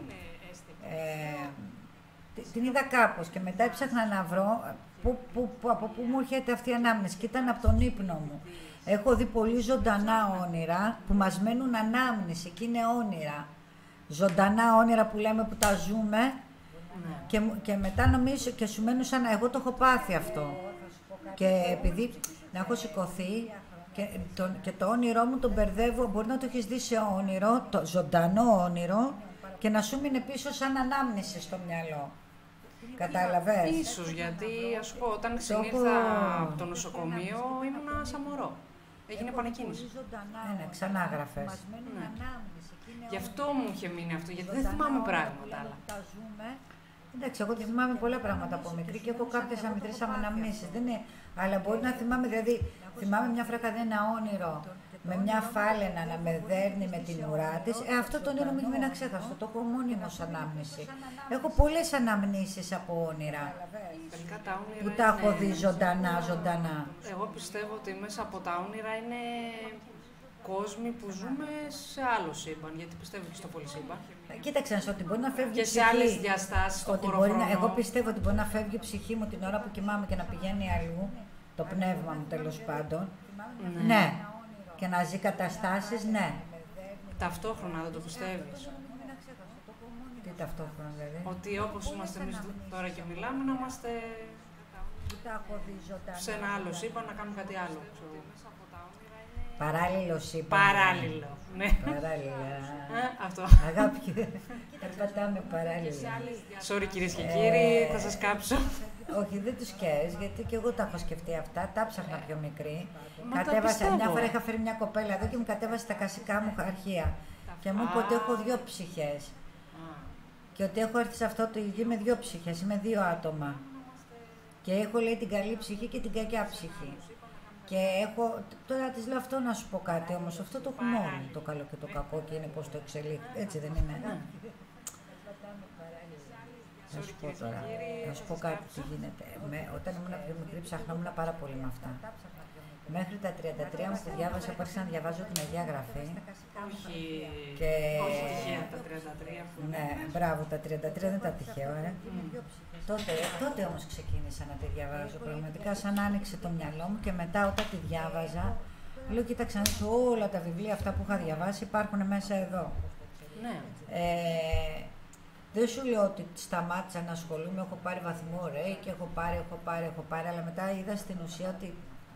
B: Την είδα κάπως και μετά έψαχνα να βρω από πού μου έρχεται αυτή η ανάμνηση και ήταν από τον ύπνο μου. Έχω δει πολύ ζωντανά όνειρα που μας μένουν ανάμνηση και είναι όνειρα. Ζωντανά όνειρα που λέμε που τα ζούμε και μετά νομίζω και σου μένουν σαν εγώ το έχω πάθει αυτό. Και επειδή να έχω σηκωθεί και το όνειρό μου τον μπερδεύω, μπορεί να το έχεις δει σε όνειρο, το ζωντανό όνειρο και να σου μείνει πίσω σαν ανάμνηση στο μυαλό. Κατάλαβες.
E: Ίσως, γιατί ας πω, όταν συνήλθα από το νοσοκομείο ήμουνα σαν μωρό. Έγινε επανεκκίνηση.
B: Ναι, ξανά γραφές.
E: Ναι. Γι' αυτό μου είχε μείνει αυτό, γιατί δεν θυμάμαι πράγματα άλλα.
B: Εντάξει, εγώ θυμάμαι πολλά πράγματα από μικρή και έχω κάποιες αμυντρές αναμνήσεις. Αλλά μπορεί να θυμάμαι, δηλαδή, θυμάμαι μια φορά κατά ένα όνειρο με μια φάλαινα να με δέρνει με την ουρά της. Αυτό το όνειρο μου έχει μείνει αξέχαστο. Το έχω μόνιμο ως ανάμνηση. Έχω πολλές αναμνήσεις από όνειρα. Που τα έχω δει ζωντανά.
E: Εγώ πιστεύω ότι μέσα από τα όνειρα είναι κόσμοι που ζούμε σε άλλο σύμπαν, γιατί πιστεύω και στο πολυσύμπαν.
B: Κοίταξε να σου ότι μπορεί να φεύγει
E: και
B: η ψυχή.
E: σε άλλες διαστάσεις στον χωροχρόνο.
B: Εγώ πιστεύω ότι μπορεί να φεύγει η ψυχή μου την ώρα που κοιμάμαι και να πηγαίνει αλλού, το πνεύμα μου τέλος πάντων. Ναι. Και να ζει καταστάσεις, ναι.
E: Ταυτόχρονα δεν το πιστεύεις.
B: Τι ταυτόχρονα δηλαδή.
E: Ότι όπως είμαστε εμείς τώρα και μιλάμε, να είμαστε
B: που τα έχω δει ζωντανά.
E: Σε ένα άλλο σύμπαν να κάνουν κάτι άλλο.
B: Παράλληλο σύμπαν.
E: Παράλληλο. Ναι.
B: Παράλληλα.
E: Αυτό.
B: Αγάπη, περπατάμε παράλληλα.
E: Sorry κυρίες και κύριοι, θα σας κάψω.
B: Όχι, δεν τους καίς, γιατί και εγώ τα έχω σκεφτεί αυτά. Τα ψάχνα πιο μικρή.
E: Μα τα
B: Κατέβασα,
E: πιστεύω.
B: μια φορά είχα φέρει μια κοπέλα εδώ και μου κατέβασε τα κασικά μου αρχεία. Και μου είπε ότι έχω 2 ψυχές. Και ότι έχω έρθει σε αυτό το γη με 2 ψυχές, είμαι 2 άτομα. Και έχω, λέει, την καλή ψυχή και την κακιά ψυχή. Και έχω, τώρα της λέω αυτό να σου πω κάτι όμως, αυτό το έχουμε όλοι, το καλό και το κακό και είναι πώς το εξελίχει, έτσι δεν είναι. Θα σου πω τώρα, θα σου πω κάτι τι γίνεται. Όταν ήμουν πιο μικρή ψάχναμουν πάρα πολύ με αυτά. Μέχρι τα 33 μου που διάβασα, που άρχισα να διαβάζω την Αγία Γραφή.
E: Όχι,
B: Και...
E: όχι τυχαία τα 33 που...
B: Ναι, μπράβο, τα 33 δεν τα τυχαίο, Τότε όμως ξεκίνησα να τη διαβάζω, πραγματικά σαν άνοιξε το μυαλό μου και μετά όταν τη διάβαζα, λέω κοίταξε να δεις όλα τα βιβλία αυτά που είχα διαβάσει υπάρχουν μέσα εδώ.
E: Ναι.
B: Δεν σου λέω ότι σταμάτησα να ασχολούμαι, έχω πάρει βαθμό ρε και έχω πάρει, αλλά μετά είδα στην ουσία ότι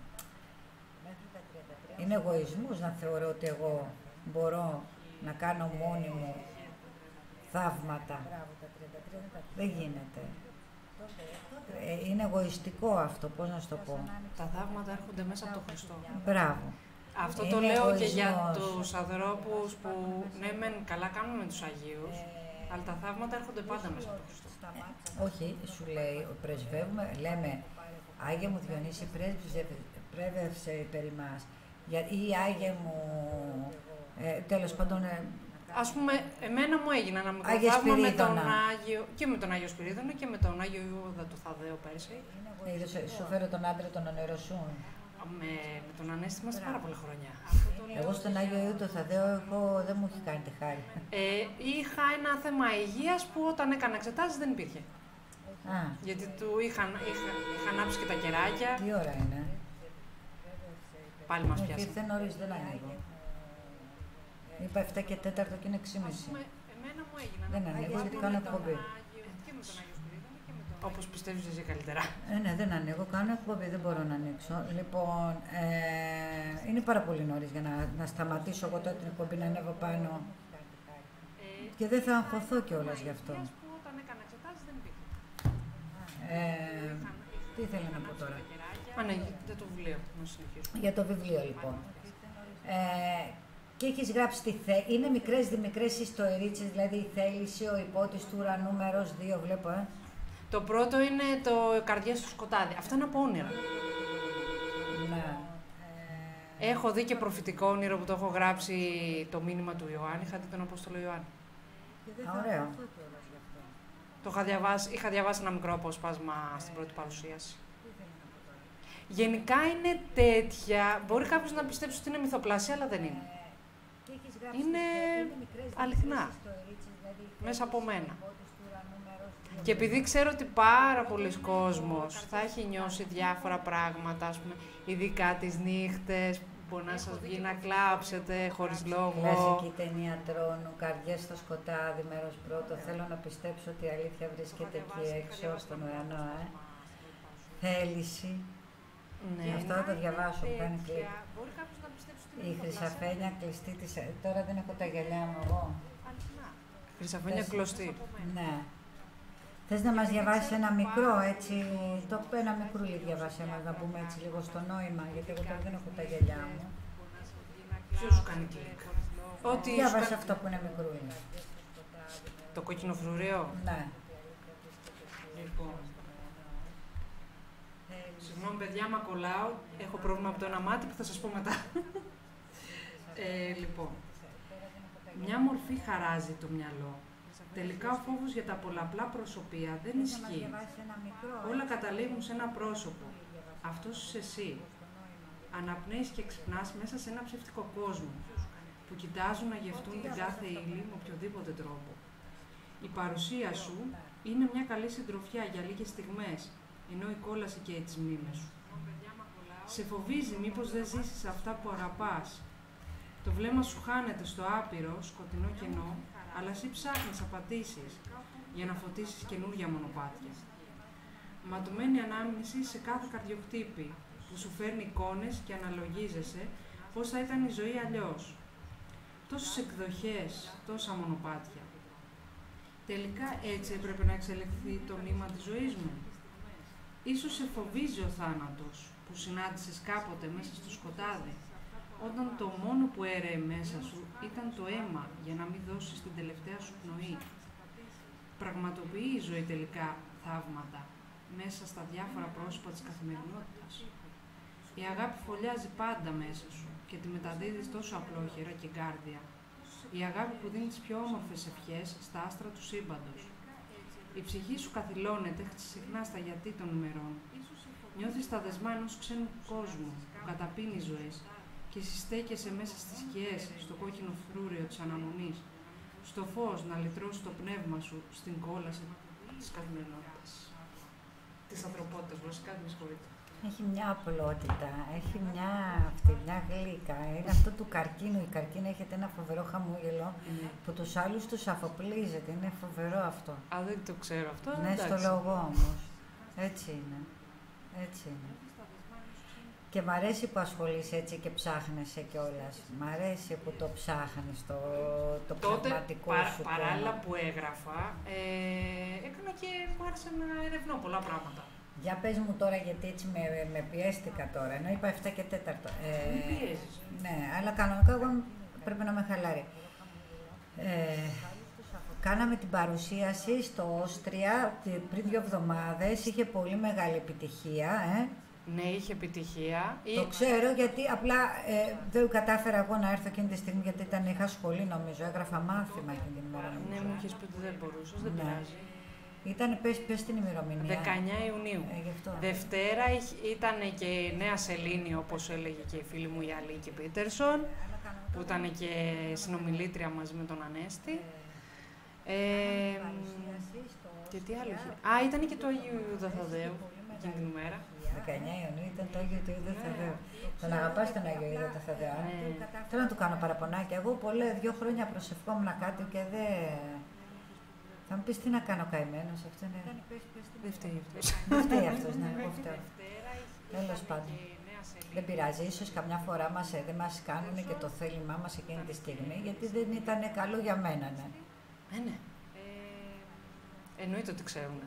B: είναι εγωισμός να θεωρώ ότι εγώ μπορώ να κάνω μόνη μου θαύματα. Δεν γίνεται. Είναι εγωιστικό αυτό, πώς να σου το πω.
E: Τα θαύματα έρχονται μέσα από τον Χριστό.
B: Μπράβο.
E: Αυτό
B: Είναι
E: το λέω και
B: εγωισμός.
E: για τους ανθρώπους που ναι μεν καλά κάνουμε με τους Αγίους, αλλά τα θαύματα έρχονται πάντα μέσα από τον Χριστό.
B: Όχι, σου λέει, πρεσβεύουμε, λέμε Άγιε μου Διονύση, πρέσβευσε περί μας. Ή Άγιε μου, τέλος πάντων,
E: Ας πούμε, εμένα μου έγινε ένα μικρό
B: Άγια
E: θαύμα με τον
B: Σπυρίδωνα.
E: Άγιο, και με τον Άγιο Σπυρίδωνα και με τον Άγιο Ιούδα του Θαδέο πέρσι.
B: σου φέρω τον άντρα τον ονειροσούν.
E: Με τον Ανέστη είμαστε πάρα πολλά χρόνια.
B: Εγώ στον Άγιο Ιούδα το Θαδέο δεν μου έχει κάνει τη χάρη.
E: Είχα ένα θέμα υγείας που όταν έκανα εξετάσεις δεν υπήρχε.
B: Α,
E: Γιατί του είχα ανάψει και τα κεράκια.
B: τι ώρα είναι.
E: Πάλι μας
B: Έχει
E: πιάσε.
B: ήρθε νωρίς, δεν ανοίγω. Είπα 7 και 4 και είναι 6.30.
E: Εμένα μου έγινε.
B: Δεν ανοίγω γιατί κάνω εκπομπή.
E: Όπως πιστεύεις εσύ καλύτερα.
B: Ναι, δεν ανοίγω, κάνω εκπομπή, δεν μπορώ να ανοίξω. Λοιπόν, είναι πάρα πολύ νωρίς για να σταματήσω εγώ τότε την εκπομπή να ανέβω πάνω. Και δεν θα αγχωθώ κιόλας γι' αυτό.
E: Όταν έκανα εξετάσεις δεν υπήρχε.
B: Τι ήθελα να πω τώρα.
E: Α, ναι, για το βιβλίο. Να συνεχίσουμε.
B: Για το βιβλίο λοιπόν. Και έχεις γράψει είναι μικρές δημικρές ιστορίτσες, δηλαδή η θέληση, ο υπότης του ουρανού, μέρος 2, βλέπω,
E: Το πρώτο είναι το «Καρδιά στο σκοτάδι». Αυτό είναι από όνειρα.
B: Ναι.
E: Έχω δει και προφητικό όνειρο που το έχω γράψει το μήνυμα του Ιωάννη. Είχα δει τον Απόστολο Ιωάννη.
B: Ωραίο.
E: Το είχα διαβάσει ένα μικρό απόσπασμα στην πρώτη παρουσίαση. Γενικά είναι τέτοια, μπορεί κάποιος να πιστέψει ότι είναι μυθοπλασία, αλλά δεν είναι. Είναι αληθινά, μέσα από μένα. Και επειδή ξέρω ότι πάρα πολλοί κόσμος θα έχει νιώσει διάφορα πράγματα, ας πούμε, ειδικά τις νύχτες, που μπορεί να σας βγει να κλάψετε χωρίς λόγο.
B: Κλασική ταινία Τρόνου, καρδιές στο σκοτάδι, μέρος πρώτο. Θέλω να πιστέψω ότι η αλήθεια βρίσκεται εκεί έξω, στον ουρανό, Θέληση.
E: Ναι.
B: Αυτό θα το διαβάσω, μου κάνει κλικ. Η Χρυσαφένια κλειστή της... Τώρα δεν έχω τα γυαλιά μου εγώ.
E: Χρυσαφένια κλωστή.
B: Ναι. Θες να μας διαβάσεις ένα μικρό, έτσι, ένα μικρούλι διαβάσε μας, να πούμε έτσι λίγο στο νόημα, γιατί εγώ τώρα δεν έχω τα γυαλιά μου.
E: Ποιος σου κάνει κλικ? Ό,τι
B: Διάβασε αυτό που είναι μικρούλι.
E: Το κόκκινο φρουρίο.
B: Ναι.
E: Λοιπόν. Συγγνώμη παιδιά, μα κολλάω. Έχω πρόβλημα από το ένα μάτι που θα σας πω μετά. Λοιπόν. Μια μορφή χαράζει το μυαλό. Τελικά ο φόβος για τα πολλαπλά προσωπία δεν ισχύει. Όλα καταλήγουν σε ένα πρόσωπο. Αυτός είσαι εσύ. Αναπνέεις και ξυπνάς μέσα σε ένα ψευτικό κόσμο που κοιτάζουν να γευτούν την κάθε ύλη με οποιοδήποτε τρόπο. Η παρουσία σου είναι μια καλή συντροφιά για λίγες στιγμές, ενώ η κόλαση καίει τις μνήμες σου. Σε φοβίζει μήπως δεν ζήσεις αυτά που αγαπάς. Το βλέμμα σου χάνεται στο άπειρο, σκοτεινό κενό, αλλά εσύ ψάχνεις απαντήσεις για να φωτίσεις καινούργια μονοπάτια. ματωμένη ανάμνηση σε κάθε καρδιοχτύπη, που σου φέρνει εικόνες και αναλογίζεσαι πώς θα ήταν η ζωή αλλιώς. Τόσες εκδοχές, τόσα μονοπάτια. Τελικά έτσι έπρεπε να εξελιχθεί το νήμα της ζωής μου. Ίσως σε φοβίζει ο θάνατος που συνάντησες κάποτε μέσα στο σκοτάδι, όταν το μόνο που έρεε μέσα σου ήταν το αίμα για να μην δώσεις την τελευταία σου πνοή. Πραγματοποιεί η ζωή τελικά θαύματα μέσα στα διάφορα πρόσωπα της καθημερινότητας. Η αγάπη φωλιάζει πάντα μέσα σου και τη μεταδίδεις τόσο απλόχερα και γκάρδια. Η αγάπη που δίνει τις πιο όμορφες ευχές στα άστρα του σύμπαντος. Η ψυχή σου καθυλώνεται συχνά στα γιατί των ημερών. Νιώθεις τα δεσμά ενός ξένου κόσμου που καταπίνει ζωές και συστέκεσαι μέσα στις σκιές, στο κόκκινο φρούριο της αναμονής, στο φως να λυτρώσει το πνεύμα σου στην κόλαση της καθημερινότητας. Της ανθρωπότητας, βασικά, με συγχωρείτε.
B: Έχει μια απλότητα, έχει μια γλύκα. Είναι αυτό του καρκίνου. Η καρκίνη έχετε ένα φοβερό χαμόγελο που τους άλλους τους αφοπλίζεται. Είναι φοβερό αυτό.
E: Α, δεν το ξέρω αυτό.
B: Ναι,
E: εντάξει.
B: στο λόγο όμως. Έτσι είναι. Έτσι είναι. Και μ' αρέσει που ασχολείσαι έτσι και ψάχνεσαι κιόλας. Μ' αρέσει που το ψάχνεις, το πνευματικό σου.
E: Παράλληλα που έγραφα, έκανα και μου άρεσε να ερευνώ πολλά πράγματα.
B: Για πες μου τώρα, γιατί έτσι με πιέστηκα τώρα, ενώ είπα 7 και 4.
E: Μην πιέζεις.
B: Ναι, αλλά κανονικά εγώ πρέπει να είμαι χαλαρή. Κάναμε την παρουσίαση στο Όστρια πριν 2 εβδομάδες, είχε πολύ μεγάλη επιτυχία.
E: Ναι, είχε επιτυχία.
B: Το ξέρω, γιατί απλά δεν κατάφερα εγώ να έρθω εκείνη τη στιγμή, γιατί είχα σχολή νομίζω, έγραφα μάθημα εκείνη την ημέρα.
E: Ναι, μου είχες πει ότι δεν μπορούσες, δεν πειράζει.
B: Ήταν, πες την ημερομηνία.
E: 19 Ιουνίου. Δευτέρα ήταν και η Νέα Σελήνη, όπως έλεγε και η φίλη μου η Αλίκη Πίτερσον, που ήταν και συνομιλήτρια μαζί με τον Ανέστη. Και τι άλλο είχε. Α, ήταν και το Άγιο Ιούδα Θαδέου εκείνη την ημέρα.
B: 19 Ιουνίου ήταν το Άγιο Ιούδα Θαδέου. Τον αγαπάς τον Άγιο Ιούδα Θαδέου. Θέλω να του κάνω παραπονάκι. Εγώ 2 χρόνια προσευχόμουν κάτι και δεν... Θα μου πεις τι να κάνω καημένος, αυτό είναι...
E: Δεν φταίει αυτός.
B: Δεν φταίει αυτός, ναι, εγώ φταίω. Τέλος πάντων. Δεν πειράζει, ίσως καμιά φορά δεν μας κάνουν και το θέλημά μας εκείνη τη στιγμή, γιατί δεν ήταν καλό για μένα, ναι.
E: Ναι. Εννοείται ότι ξέρουν.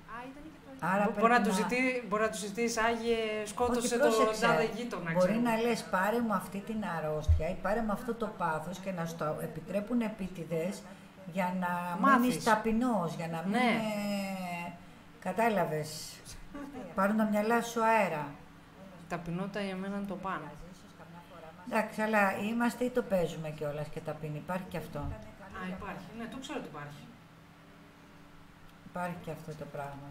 E: Μπορεί να του ζητήσει, Άγιε, σκότωσε τον τάδε γείτονα.
B: Μπορεί να λες, πάρε μου αυτή την αρρώστια ή πάρε μου αυτό το πάθος και να στο επιτρέπουν επίτηδες, για να μείνεις ταπεινός, για να μην... Κατάλαβες. Πάρουν τα μυαλά σου αέρα.
E: Η ταπεινότητα για μένα είναι το πάνω.
B: Εντάξει, αλλά είμαστε ή το παίζουμε κιόλας και ταπεινή. Υπάρχει και αυτό.
E: Α, υπάρχει. Ναι, το ξέρω ότι υπάρχει.
B: Υπάρχει και αυτό το πράγμα.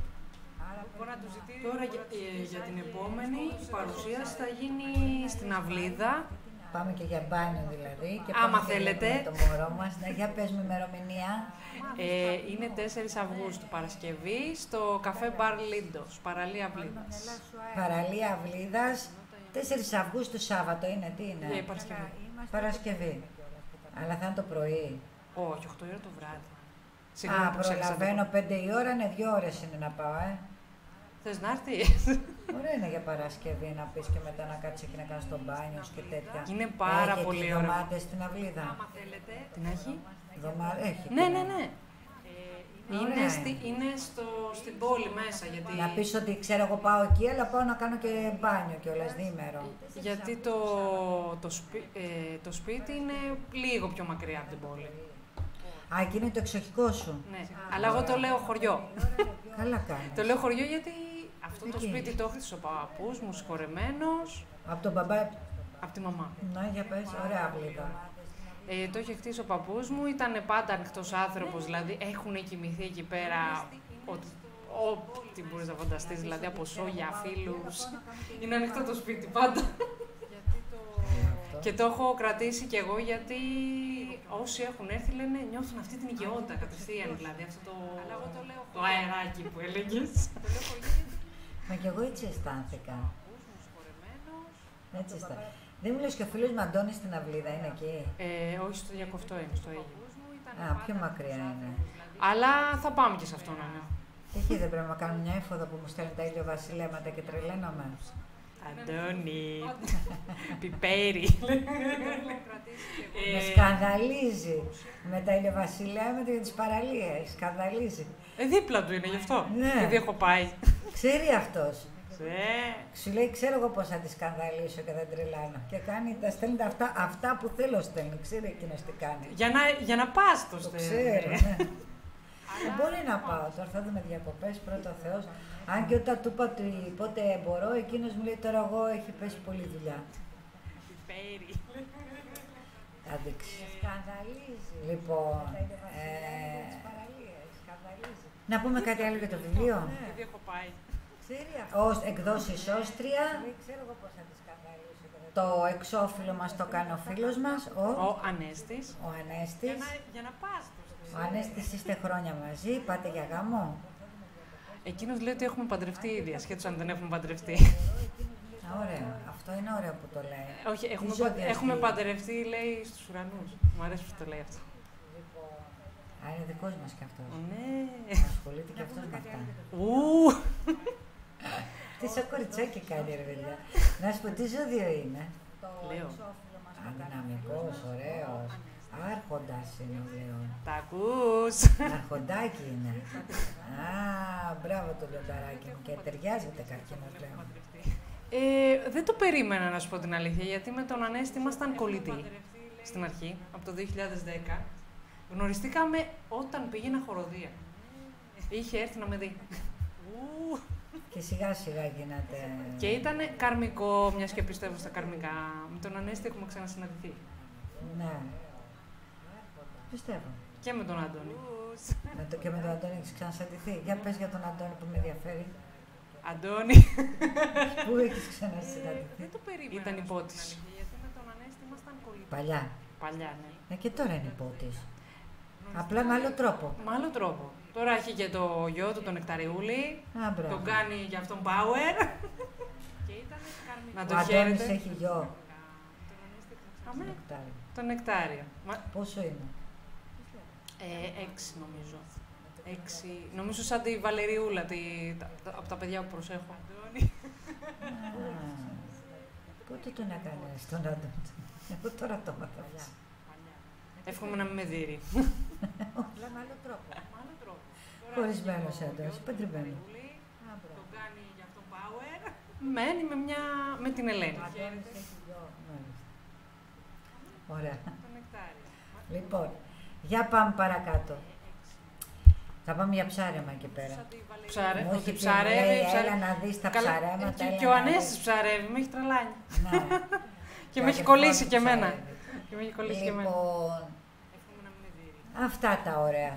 E: Τώρα για την επόμενη παρουσίαση θα γίνει στην Αυλίδα.
B: Πάμε και για μπάνιο δηλαδή. Και
E: άμα
B: πάμε
E: θέλετε.
B: Και το μωρό μας. Ναι, για πες μου ημερομηνία.
E: Είναι 4 Αυγούστου, Παρασκευή, στο καφέ Μπαρ Λίντος, παραλία Αυλίδας.
B: Παραλία Αυλίδας, 4 Αυγούστου Σάββατο είναι, τι είναι?
E: Παρασκευή.
B: Παρασκευή. Αλλά θα είναι το πρωί.
E: Όχι, 8 ώρα το βράδυ. Συγγνώμη,
B: προλαβαίνω 5 η ώρα, είναι 2 ώρες είναι να πάω,
E: Θες να έρθεις?
B: Ωραία είναι για Παρασκευή να πεις και μετά να κάτσεις και να κάνεις τον μπάνιο και τέτοια.
E: Είναι πάρα
B: έχει
E: πολύ
B: ωραία.
E: ωραία.
B: Δωμάτια στην Αυλίδα.
E: Άμα θέλετε. Την έχει?
B: Έχει.
E: Ναι. Είναι στην πόλη μέσα. Γιατί...
B: Να πεις ότι ξέρω εγώ πάω εκεί, αλλά πάω να κάνω και μπάνιο κιόλας διήμερο.
E: Γιατί το σπίτι είναι λίγο πιο μακριά από την πόλη.
B: Α, εκεί είναι το εξοχικό σου.
E: Ναι, αλλά εγώ το λέω χωριό.
B: Καλά κάνεις.
E: Το λέω χωριό γιατί αυτό το σπίτι το έχτισε ο παππούς μου, συγχωρεμένος.
B: Από τον μπαμπά.
E: Από τη μαμά.
B: Ναι, για πες, ωραία Αυλίδα.
E: Το είχε χτίσει ο παππούς μου, ήταν πάντα ανοιχτός άνθρωπος, δηλαδή έχουν κοιμηθεί εκεί πέρα ό,τι μπορείς να φανταστείς, δηλαδή από σόγια, φίλους. Είναι ανοιχτό το σπίτι πάντα. Και το έχω κρατήσει κι εγώ γιατί όσοι έχουν έρθει λένε νιώθουν αυτή την οικειότητα κατευθείαν, δηλαδή αυτό το αεράκι που έλεγες.
B: Μα κι εγώ έτσι αισθάνθηκα. Έτσι αισθάνθηκα. Δεν μου λες και ο φίλος μου Αντώνης στην Αυλίδα είναι εκεί?
E: Όχι, στο Διακοφτό είναι, στο Αίγυπτο.
B: Α, πιο μακριά είναι.
E: Αλλά θα πάμε και σε αυτό να είναι.
B: Εκεί δεν πρέπει να κάνουμε μια έφοδο που μου στέλνει τα ηλιοβασιλέματα και τρελαίνομαι.
E: Αντώνη, πιπέρι.
B: Με σκανδαλίζει με τα ηλιοβασιλέματα για τις παραλίες. Σκανδαλίζει.
E: Δίπλα του είναι γι' αυτό.
B: Ναι.
E: Επειδή έχω πάει.
B: Ξέρει αυτός.
E: Ε,
B: Σου λέει, ξέρω εγώ πώς θα τη σκανδαλίσω και δεν τρελάνω. Και κάνει, τα στέλνει αυτά που θέλω στέλνει. Ξέρει εκείνος τι κάνει.
E: για να πας το
B: Το
E: στέλνει.
B: ξέρω, ναι. Μπορεί να πάω, τώρα θα δούμε διακοπές, πρώτα ο Θεός. Αν και όταν του είπα ότι πότε μπορώ, εκείνος μου λέει τώρα εγώ έχει πέσει πολλή δουλειά.
E: Πιπέρι.
B: Άντεξε. Λοιπόν, να πούμε κάτι άλλο για το βιβλίο.
E: Επειδή έχω πάει.
B: Ως εκδόσεις Όστρια, το εξώφυλλο μας το κάνει ο φίλος μας,
E: Ο Ανέστης.
B: ο Ανέστης.
E: Για να πας το
B: Ο Ανέστης είστε χρόνια μαζί, πάτε για γάμο.
E: Εκείνος λέει ότι έχουμε παντρευτεί ήδη, ασχέτως αν δεν έχουμε παντρευτεί.
B: Ωραίο, αυτό είναι ωραίο που το λέει.
E: Όχι,
B: Τι ζώδιο
E: έχουμε
B: έχει?
E: παντρευτεί, λέει, στους ουρανούς. Μου αρέσει που το λέει αυτό.
B: Α, είναι δικός μας κι αυτός.
E: Ναι.
B: Ασχολείται κι αυτός με αυτά.
E: Ου.
B: Τι σαν κοριτσάκι κάνει ρε παιδιά. Να σου πω τι ζώδιο είναι.
E: Λέω.
B: Αδυναμικός, ωραίος. Άρχοντας είναι ο Λέων.
E: Τα ακούς.
B: Αρχοντάκι είναι. Α, μπράβο το λιονταράκι μου και ταιριάζεται καρκίνος Λέων.
E: Δεν το περίμενα να σου πω την αλήθεια, γιατί με τον Ανέστη ήμασταν κολλητοί στην αρχή, από το 2010. Γνωριστήκαμε όταν πήγαινα χοροδία. Είχε έρθει να με δει.
B: Και σιγά σιγά γίνατε.
E: Και ήταν καρμικό, μιας και πιστεύω στα καρμικά. Με τον Ανέστη έχουμε ξανασυναντηθεί.
B: Ναι. Πιστεύω.
E: Και με τον Αντώνη.
B: Και με τον Αντώνη έχεις ξανασυναντηθεί. Για πες για τον Αντώνη που με ενδιαφέρει.
E: Αντώνη.
B: Πού έχεις ξανασυναντηθεί.
E: Δεν το περίμενα. Ήταν υπότιση. Γιατί με τον Ανέστη ήμασταν κολλητοί.
B: Παλιά.
E: Παλιά, ναι.
B: Και τώρα είναι υπότης. Απλά με άλλο τρόπο.
E: Με άλλο τρόπο. Τώρα έχει και το γιο του, τον Νεκταριούλη.
B: Α, μπράβο.
E: Τον κάνει για αυτόν power. Και ήταν καρμικό. Να
B: Ο
E: το
B: Αντώνης
E: χαίρετε.
B: έχει γιο.
E: Αμέ,
B: Νεκτάρι.
E: το Νεκτάριο.
B: Πόσο είναι.
E: 6 νομίζω. 6. Νομίζω σαν τη Βαλεριούλα, από τα παιδιά που προσέχω.
B: Πότε τον έκανε στον Αντώνη. Εγώ τώρα το μάθα.
E: Εύχομαι να μην με δείρει.
B: Απλά με άλλο τρόπο. Χωρισμένος Αντώνης, παντρεμένο.
E: Τον κάνει για αυτόν power. Μένει με την Ελένη.
B: Ωραία.
E: Το Νεκτάριο.
B: Λοιπόν, για πάμε παρακάτω. Θα πάμε για ψάρεμα εκεί πέρα. Μου έχει πει, λέει, έλα να δεις τα ψαρέματα.
E: Και ο Ανέστης ψαρεύει, με έχει τρελάνει.
B: Ναι.
E: Και με έχει κολλήσει και εμένα. Και με έχει κολλήσει και εμένα.
B: Λοιπόν, αυτά τα ωραία.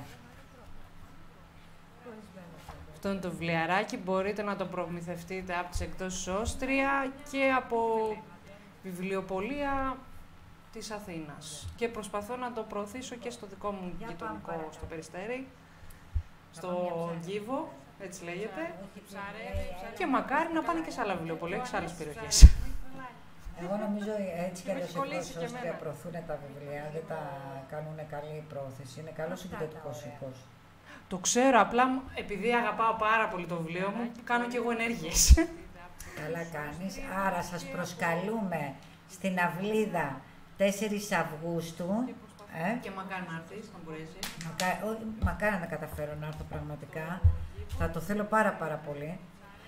E: Αυτό είναι το βιβλιαράκι, μπορείτε να το προμηθευτείτε από τις εκδόσεις Όστρια και από βιβλιοπωλεία της Αθήνας. Και προσπαθώ να το προωθήσω και στο δικό μου γειτονικό, στο Περιστέρι, στο Γίβο, έτσι λέγεται. Και μακάρι να πάνε και σε άλλα βιβλιοπωλεία και σε άλλες περιοχές.
B: Εγώ νομίζω έτσι κι αλλιώς οι Όστρια προωθούν τα βιβλία, δεν τα κάνουν καλή πρόθεση. Είναι καλός συγκεντρωτικός οίκος.
E: Το ξέρω, απλά επειδή αγαπάω πάρα πολύ το βιβλίο μου, κάνω κι εγώ ενέργειες.
B: Καλά κάνεις. Άρα σας προσκαλούμε στην Αυλίδα 4 Αυγούστου.
E: Και μακάρι να έρθεις, να μπορέσει.
B: Μακάρι να καταφέρω να έρθω πραγματικά. Θα το θέλω πάρα πολύ.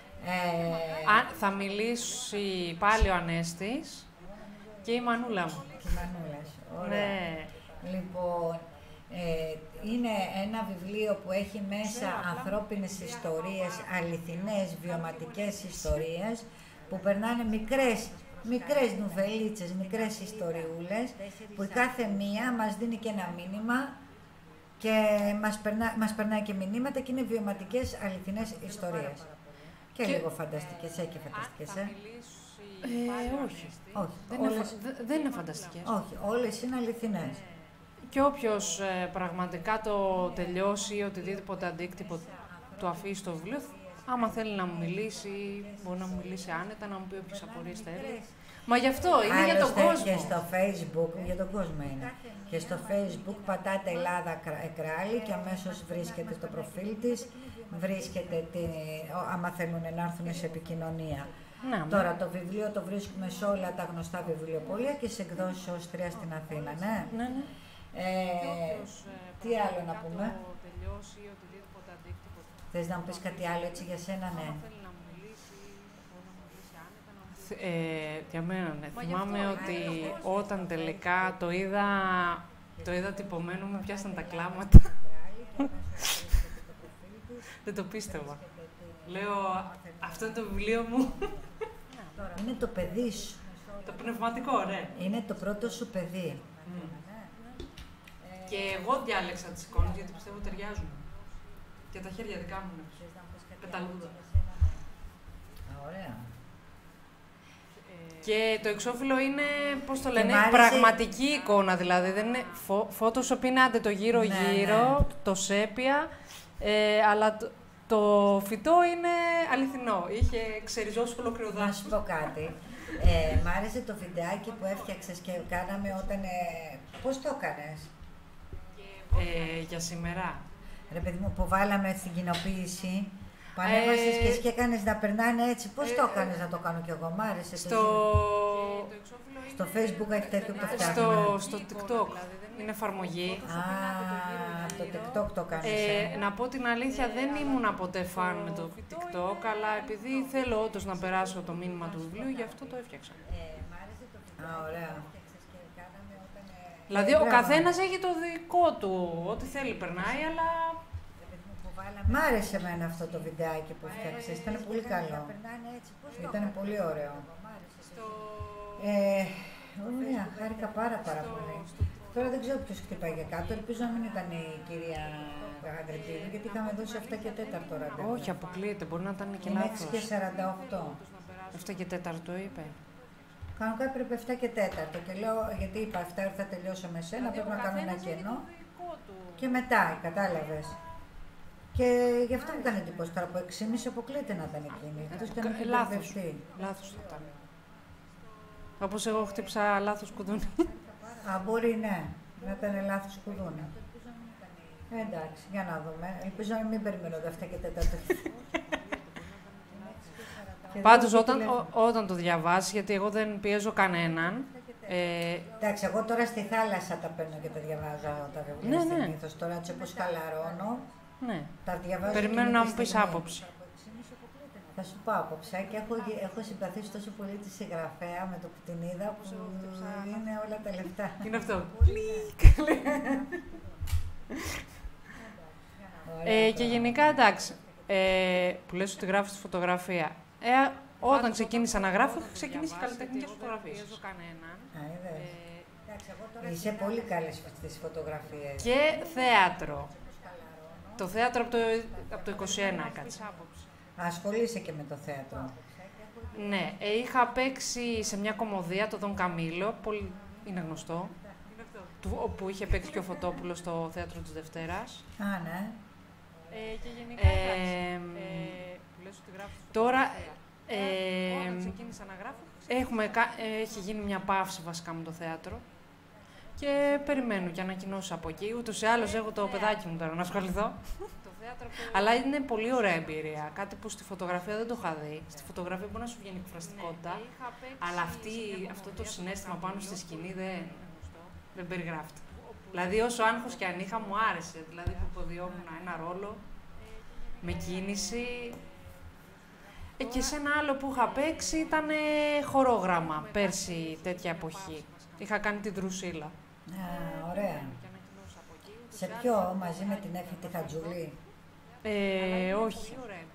E: Θα μιλήσει πάλι ο Ανέστης και η Μανούλα μου.
B: Και η Μανούλα σου. Ωραία.
E: Ναι.
B: Λοιπόν, είναι ένα βιβλίο που έχει μέσα ανθρώπινες ιστορίες, αληθινές, βιωματικές ιστορίες, που περνάνε μικρές νουβελίτσες, μικρές ιστοριούλες, που η κάθε μία μας δίνει και ένα μήνυμα και μας περνάει και μηνύματα και είναι βιωματικές, αληθινές ιστορίες. Και λίγο φανταστικές, έχει φανταστικές,
E: Όχι.
B: Όχι.
E: Δεν είναι φανταστικές.
B: Όχι, όλες είναι αληθινές.
E: Και όποιος πραγματικά το τελειώσει ή οτιδήποτε αντίκτυπο του αφήσει στο βιβλίο, άμα θέλει να μου μιλήσει, μπορεί να μου μιλήσει άνετα, να μου πει όποιες απορίες θέλει. Μα γι' αυτό, είναι για τον κόσμο.
B: Και στο Facebook, για τον κόσμο είναι. Και στο Facebook πατάτε Ελλάδα Εκράλη και αμέσως βρίσκεται το προφίλ της. βρίσκεται, άμα θέλουν να έρθουν σε επικοινωνία.
E: Ναι,
B: Τώρα το βιβλίο το βρίσκουμε σε όλα τα γνωστά βιβλιοπωλεία και σε εκδόσεις Austrias στην Αθήνα, ναι.
E: ναι.
B: Τι άλλο να πούμε? Θες να μου πεις κάτι άλλο έτσι για σένα, ναι?
E: Για μένα, ναι. Θυμάμαι ότι όταν τελικά το είδα τυπωμένο, μου πιάσαν τα κλάματα. Δεν το πίστευα. Λέω, αυτό είναι το βιβλίο μου.
B: Είναι το παιδί σου.
E: Το πνευματικό, ναι.
B: Είναι το πρώτο σου παιδί.
E: Και εγώ διάλεξα τις εικόνες γιατί πιστεύω ταιριάζουν. Και τα χέρια δικά μου είναι. Πεταλούδα.
B: Ωραία.
E: Και το εξώφυλλο είναι, πώς το λένε,
B: μ' άρεσε...
E: πραγματική εικόνα δηλαδή. Δεν είναι Photoshop, είναι άντε το γύρω-γύρω,
B: ναι.
E: το σέπια, αλλά το φυτό είναι αληθινό. Είχε ξεριζώσει ολόκληρο
B: Να
E: δάσος.
B: σου πω κάτι. Μ' άρεσε το βιντεάκι που έφτιαξες και κάναμε όταν... πώς το έκανες?
E: Για σήμερα.
B: Ρε παιδί μου, που βάλαμε στην κοινοποίηση, πανέβασες και εσύ και έκανες να περνάνε έτσι. Πώς το έκανες να το κάνω κι εγώ? Μ' άρεσε. Στο Facebook έχει τέτοιο που το φτιάχνουμε.
E: Στο TikTok. Είναι εφαρμογή.
B: Το TikTok το κάνεις.
E: Να πω την αλήθεια, δεν ήμουν ποτέ φαν με το TikTok, αλλά επειδή θέλω όντως να περάσω το μήνυμα του βιβλίου, γι' αυτό το έφτιαξα.
B: Ωραία.
E: Δηλαδή, ο καθένας έχει το δικό του, ό,τι θέλει περνάει, αλλά...
B: Μ' άρεσε εμένα αυτό το βιντεάκι που φτιάξες, ήταν πολύ καλό. Ήταν πολύ ωραίο. Ωραία, χάρηκα πάρα πολύ. Τώρα δεν ξέρω ποιος χτυπάγε κάτω, ελπίζω να μην ήταν η κυρία Αγρυπίδου, γιατί είχαμε δώσει 7 και 4 ραντεβού.
E: Όχι, αποκλείεται, μπορεί να ήταν και
B: Είναι
E: λάθος.
B: 6 και 48.
E: 7 και 4 είπε.
B: Κανονικά έπρεπε 7 και 4 και λέω, γιατί είπα 7 θα τελειώσω με σένα, πρέπει να κάνω ένα κενό. Και μετά, κατάλαβες. Και γι' αυτό μου έκανε εντύπωση τώρα από 6,5 αποκλείεται να ήταν εκείνη. Εκτός και να μην μπερδευτεί.
E: Λάθος θα ήταν. Όπως εγώ χτύψα λάθος κουδούνι.
B: Α, μπορεί ναι, να ήταν λάθος κουδούνι. Εντάξει, για να δούμε. Ελπίζω να μην περιμένω το 7 και 4.
E: Πάντως όταν το διαβάσεις, γιατί εγώ δεν πιέζω κανέναν.
B: Εντάξει, εγώ τώρα στη θάλασσα τα παίρνω και τα διαβάζω τα βιβλία συνήθως. Τώρα έτσι όπως χαλαρώνω,
E: ναι.
B: Τα διαβάζω.
E: Περιμένω να μου πεις άποψη.
B: Θα σου πω άποψη και έχω συμπαθήσει τόσο πολύ τη συγγραφέα με το που την είδα που είναι όλα τα λεφτά.
E: Είναι αυτό. Και γενικά εντάξει, που λες ότι γράφεις τη φωτογραφία. Όταν ξεκίνησα να γράφω, είχα ξεκινήσει καλλιτεχνικές φωτογραφίες.
B: Είσαι πολύ καλή στις φωτογραφίες.
E: Και θέατρο. Το θέατρο από το 21 έκατσα.
B: Ασχολείσαι και με το θέατρο.
E: Ναι, είχα παίξει σε μια κομμωδία, το Δον Καμίλο, πολύ είναι γνωστό, όπου είχε παίξει και ο Φωτόπουλος στο Θέατρο της Δευτέρας.
B: Α, ναι.
E: Και γενικά, τώρα, όταν ξεκίνησα να γράφω, έχει γίνει μια παύση βασικά με το θέατρο και περιμένω και ανακοινώσεις από εκεί. Ούτως ή άλλως έχω το παιδάκι μου τώρα να ασχοληθώ. Αλλά είναι πολύ ωραία εμπειρία. Κάτι που στη φωτογραφία δεν το είχα δει. Στη φωτογραφία μπορεί να σου βγαίνει εκφραστικότητα, αλλά αυτό το συναίσθημα πάνω στη σκηνή δεν περιγράφεται. Δηλαδή, όσο άγχος και αν είχα, μου άρεσε. Δηλαδή, που υποδιόμουν ένα ρόλο με κίνηση. Και σε ένα άλλο που είχα παίξει ήταν χορόγραμμα, πέρσι τέτοια εποχή. Είχα κάνει την Δρουσίλα.
B: Α, ωραία. Σε ποιο, μαζί με την Έφη τη Χατζουλή?
E: Όχι.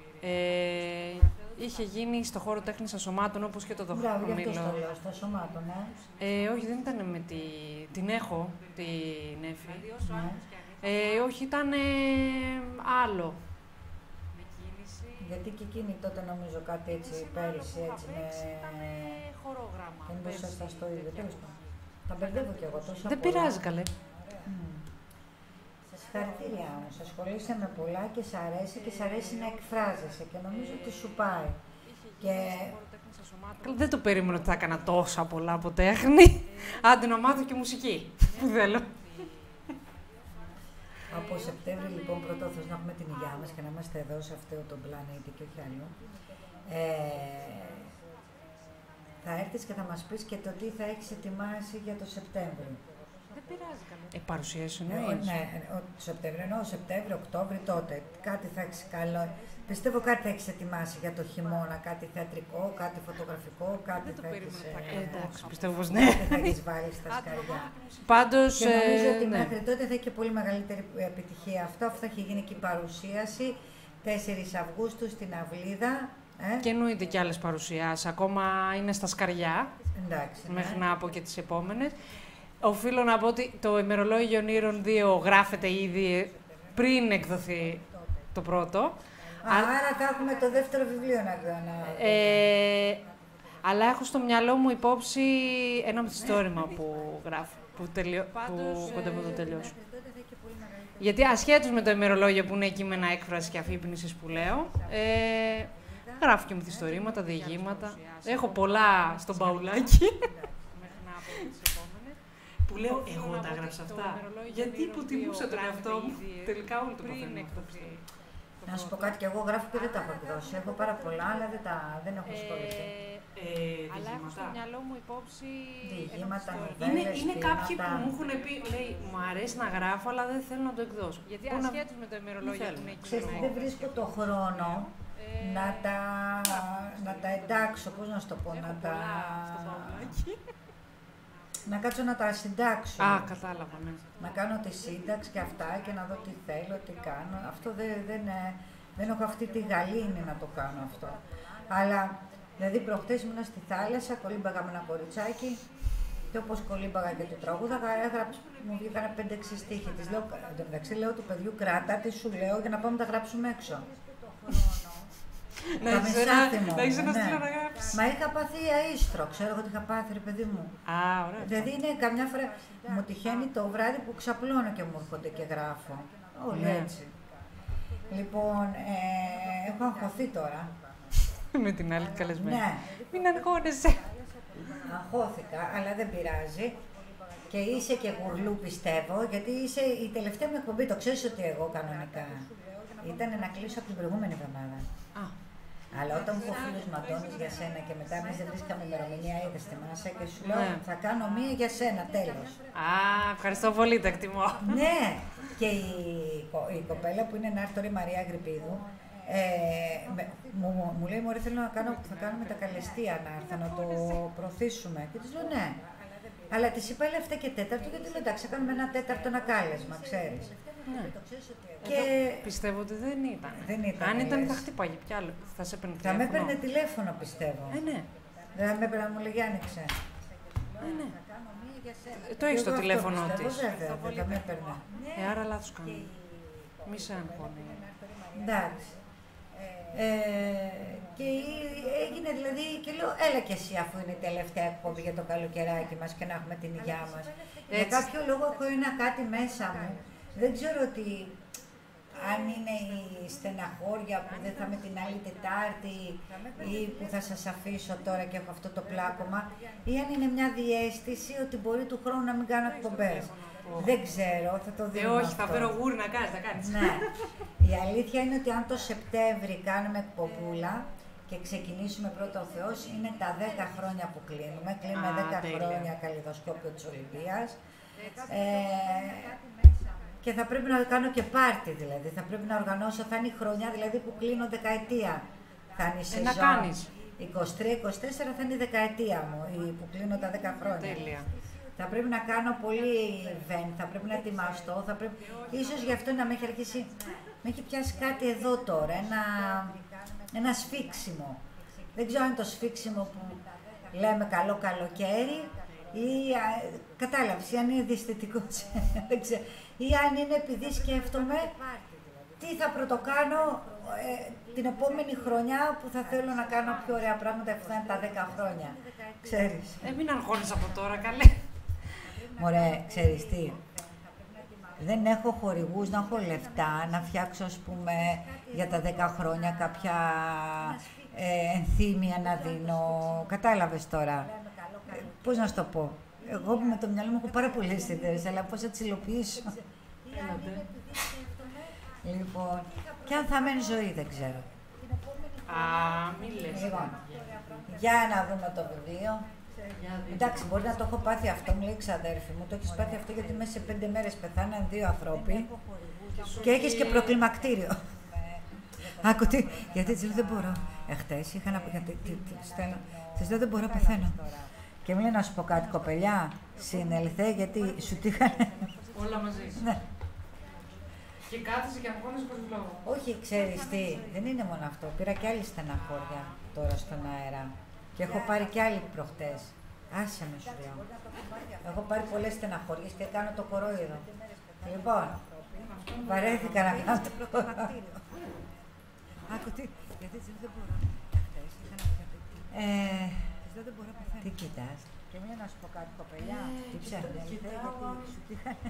E: Είχε γίνει στο χώρο τέχνης ασωμάτων, όπως και το Δοχαμίλο.
B: Μπράβο, γι' αυτό το λέω, στο ασωμάτων,
E: όχι, δεν ήταν με την έχω, την Έφη.
B: Ναι.
E: Όχι, ήταν άλλο.
B: Γιατί και εκείνη τότε νομίζω κάτι έτσι, πέρυσι, έτσι,
E: Ήταν χορόγραμμα.
B: Δεν μπορούσα να στο ίδιο, τέλος πάντων. Τα μπερδεύω κι εγώ τόσο.
E: Δεν πειράζει, καλέ.
B: Συγχαρητήρια όμως, ασχολείσαι με πολλά και σ' αρέσει και σ' αρέσει να εκφράζεσαι και νομίζω ότι σου πάει. Και...
E: Δεν το περίμενα ότι θα έκανα τόσα πολλά από τέχνη. Άντε να μάθω και μουσική, που θέλω.
B: Από Σεπτέμβρη λοιπόν πρώτο Θεός να έχουμε την υγειά μας και να είμαστε εδώ σε αυτό το πλανήτη και όχι άλλο. Θα έρθεις και θα μας πεις και το τι θα έχεις ετοιμάσει για το Σεπτέμβριο.
E: Δεν πειράζει κανένα. Παρουσίαση εννοείς.
B: Ναι, το Σεπτέμβριο, εννοώ Σεπτέμβριο, Οκτώβριο, τότε. Κάτι θα έχεις καλό. Πιστεύω κάτι θα έχεις ετοιμάσει για το χειμώνα, κάτι θεατρικό, κάτι φωτογραφικό, κάτι θα έχεις...
E: Εντάξει, πιστεύω πως ναι.
B: Κάτι θα έχεις βάλει στα σκαριά.
E: Πάντως,
B: Και νομίζω ότι μέχρι τότε θα έχει και πολύ μεγαλύτερη επιτυχία αυτό, αφού θα έχει γίνει και η παρουσίαση 4 Αυγούστου στην Αυλίδα.
E: Και εννοείται και άλλες παρουσιάσεις, ακόμα είναι στα σκαριά,
B: Εντάξει,
E: μέχρι να πω και τις επόμενες. Οφείλω να πω ότι το ημερολόγιο Ονείρων 2 γράφεται ήδη πριν εκδοθεί το πρώτο.
B: Άρα θα έχουμε το δεύτερο βιβλίο να
E: αλλά έχω στο μυαλό μου υπόψη ένα μυθιστόρημα που γράφω, που κοντεύω το τελειώσω. Γιατί ασχέτως με το ημερολόγιο που είναι κείμενα έκφρασης και αφύπνισης που λέω, γράφω και μυθιστορήματα, διηγήματα. Έχω πολλά στο μπαουλάκι. Που λέω, εγώ τα έγραψα αυτά. Γιατί υποτιμούσα τον εαυτό μου. Τελικά όλοι το παθαίνουν.
B: Να σου πω κάτι, και εγώ γράφω και δεν τα έχω εκδώσει. Έχω πάρα πολλά, αλλά δεν έχω ασχοληθεί.
E: Αλλά έχω στο μυαλό μου υπόψη.
B: Διηγήματα, νοβέλες,
E: είναι κάποιοι που μου έχουν πει, λέει, μου αρέσει να γράφω, αλλά δεν θέλω να το εκδώσω. Γιατί ασχέτως με το ημερολόγιο που είναι εκεί.
B: Δεν βρίσκω το χρόνο να τα εντάξω, πώς να σου το πω, να κάτσω να τα συντάξω.
E: Α, κατάλαβα, ναι.
B: Να κάνω τη σύνταξη και αυτά και να δω τι θέλω, τι κάνω. Αυτό δεν έχω αυτή τη γαλήνη να το κάνω αυτό. Αλλά, δηλαδή, προχτές ήμουνα στη θάλασσα, κολύμπαγα με ένα κοριτσάκι και όπως κολύμπαγα και το τραγούδαγα, μου βγήκανε 5-6 στίχοι. Της λέω, εντάξει, λέω του παιδιού, κράτα, τι σου λέω, για να πάμε να τα γράψουμε έξω.
E: Να έχεις ένα στήλο να γράψεις.
B: Μα είχα πάθει αΐστρο, ξέρω εγώ τι είχα πάθει, ρε παιδί μου.
E: Α, ωραία.
B: Δηλαδή είναι καμιά φορά, μου τυχαίνει το βράδυ που ξαπλώνω και μου έρχονται και γράφω. Όλοι έτσι. Λοιπόν, έχω αγχωθεί τώρα.
E: Με την άλλη καλεσμένη.
B: Ναι.
E: Μην αγχώνεσαι.
B: Αγχώθηκα, αλλά δεν πειράζει. Και είσαι και γουρλού, πιστεύω, γιατί είσαι η τελευταία μου εκπομπή. Το ξέρεις ότι εγώ κανονικά ήταν να κλείσω από την προηγούμενη εβδομάδα. Αλλά όταν μου είπε ο φίλος Μαντώνης για σένα και μετά εμείς δεν βρίσκαμε ημερομηνία, είδες, θυμάσαι, και σου λέω θα κάνω μία για σένα, τέλος.
E: Α, ευχαριστώ πολύ, τα εκτιμώ.
B: Ναι, και η κοπέλα που είναι να έρθει τώρα, η Μαρία Αγρυπίδου, μου λέει, μωρέ, θέλω θα κάνουμε τα καλεστία να έρθω να το προωθήσουμε. Και της λέω ναι. Αλλά της είπα, λέει 7 και 4, γιατί λέω εντάξει, θα κάνουμε ένα 4ο ένα κάλεσμα, ξέρεις.
E: Ναι.
B: Και
E: πιστεύω ότι δεν ήταν. Αν ήταν, θα χτύπαγε κι άλλο. Θα σε έπαιρνε τηλέφωνο.
B: Θα με έπαιρνε τηλέφωνο, πιστεύω.
E: Ναι.
B: Δεν με έπαιρνε να μου λέγει, άνοιξε.
E: Ναι. Το έχεις το τηλέφωνο της.
B: Βέβαια, δεν με έπαιρνε.
E: Άρα λάθος κάνω. Μη σε αγχώνει.
B: Εντάξει. Και έγινε δηλαδή, και λέω, έλα και εσύ αφού είναι η τελευταία εκπομπή για το καλοκαιράκι μας και να έχουμε την υγειά μας. Για κάποιο λόγο έχω ένα κάτι μέσα μου. Δεν ξέρω ότι αν είναι η στεναχώρια που δεν θα είμαι την άλλη Τετάρτη ή που θα σας αφήσω τώρα και έχω αυτό το πλάκωμα, ή αν είναι μια διαίσθηση ότι μπορεί του χρόνου να μην κάνω εκπομπές. Δεν ξέρω, θα το δούμε.
E: Όχι, θα φέρω γούρι να κάνεις.
B: Ναι. Η αλήθεια είναι ότι αν το Σεπτέμβρη κάνουμε εκπομπούλα και ξεκινήσουμε πρώτα ο Θεός, είναι τα 10 χρόνια που κλείνουμε. Κλείνουμε 10 χρόνια καλλιδοσκόπιο της Ολυμπίας. Και θα πρέπει να κάνω και πάρτι, δηλαδή. Θα πρέπει να οργανώσω, θα είναι η χρονιά δηλαδή που κλείνω δεκαετία. Θα είναι η σεζόν.
E: Να κάνεις.
B: 23-24 θα είναι η δεκαετία μου, που κλείνω τα 10 χρόνια.
E: Τέλεια.
B: Θα πρέπει να κάνω πολύ event, θα πρέπει να ετοιμαστώ, ίσως γι' αυτό να με έχει αρχίσει, με έχει πιάσει κάτι εδώ τώρα, ένα σφίξιμο. Δεν ξέρω αν είναι το σφίξιμο που λέμε καλό καλοκαίρι ή κατάλαβες, ή αν είναι δυστητικός, δεν ξέρω, ή αν είναι επειδή σκέφτομαι τι θα πρωτοκάνω την επόμενη χρονιά που θα θέλω να κάνω πιο ωραία πράγματα που θα είναι τα 10 χρόνια, ξέρεις.
E: Μην αγχώνεις από τώρα, καλέ.
B: Μωρέ, ξέρεις τι, δεν έχω χορηγούς, να έχω λεφτά, να φτιάξω, ας πούμε, για τα 10 χρόνια κάποια ενθύμια να δίνω, κατάλαβες τώρα. Πώς να σου το πω, εγώ με το μυαλό μου έχω πάρα πολλές ιδέες, αλλά πώς θα τις υλοποιήσω. Λοιπόν, και αν θα μένει ζωή δεν ξέρω.
E: Α, μη λες.
B: Λοιπόν, για να δούμε το βιβλίο. Εντάξει, μπορεί να το έχω πάθει αυτό, μου λέει ξαδέρφη μου. Το έχεις πάθει αυτό γιατί μέσα σε 5 μέρες πεθάναν 2 ανθρώποι και έχεις και προκλιμακτήριο. Άκου τι, γιατί της λέω δεν μπορώ. Εχθές είχα να πω, της λέω δεν μπορώ, πεθαίνω. Και μου λέει να σου πω κάτι κοπελιά, συνελθέ γιατί σου τύχανε.
E: Όλα μαζί.
B: Ναι.
E: Και κάθεσαι και αγχώνεσαι χωρίς λόγο.
B: Όχι, ξέρεις τι, δεν είναι μόνο αυτό. Πήρα και άλλη στεναχώρια τώρα στον αέρα. Και έχω πάρει και άλλη προχτές. Άσε με σου λέω. Έχω πάρει πολλές στεναχώριες και κάνω το κορόιδο. Λοιπόν, βαρέθηκα να κάνω το κορόιδο. Άκου τι, γιατί έτσι δεν μπορώ. Δεν μπορώ να πεθαίνω. Τι κοιτάς. Και μου λέει να σου πω κάτι κοπελιά. Τι ψάχνει. Σου τύχανε.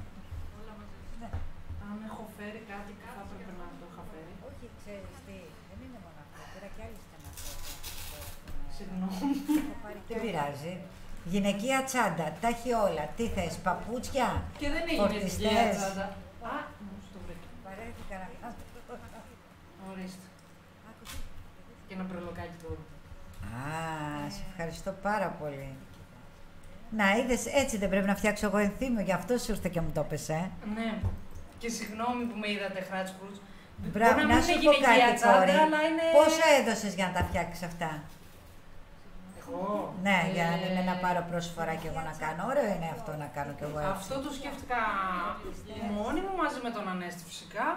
E: Αν έχω φέρει κάτι που θα έπρεπε να το είχα φέρει.
B: Όχι, ξέρεις τι, δεν είναι μόνο αυτό. Πήρα και άλλη στεναχώρια.
E: Συγγνώμη.
B: Δεν πειράζει. Γυναικεία τσάντα, τα έχει όλα. Τι θες, παπούτσια,
E: Και δεν έχει γυναικεία τσάντα. Α, μου το βρήκα.
B: Βαρέθηκα να κάνω.
E: Ορίστε. Και ένα μπρελοκάκι του.
B: Α, σε ευχαριστώ πάρα πολύ. Να, είδες, έτσι δεν πρέπει να φτιάξω εγώ ενθύμιο, γι' αυτό σου ήρθε και μου το έπεσε.
E: Ναι. Και συγγνώμη που με είδατε χράτσπουρτς.
B: Μπράβο, να σου πω κάτι, κόρη.
E: Είναι...
B: Πόσα έδωσες για να τα φτιάξεις αυτά.
E: Εγώ.
B: Ναι, για να είναι να πάρω προσφορά και εγώ να κάνω. Ωραίο είναι αυτό να κάνω κι εγώ έτσι.
E: Αυτό το σκέφτηκα μόνη μου μαζί με τον Ανέστη φυσικά.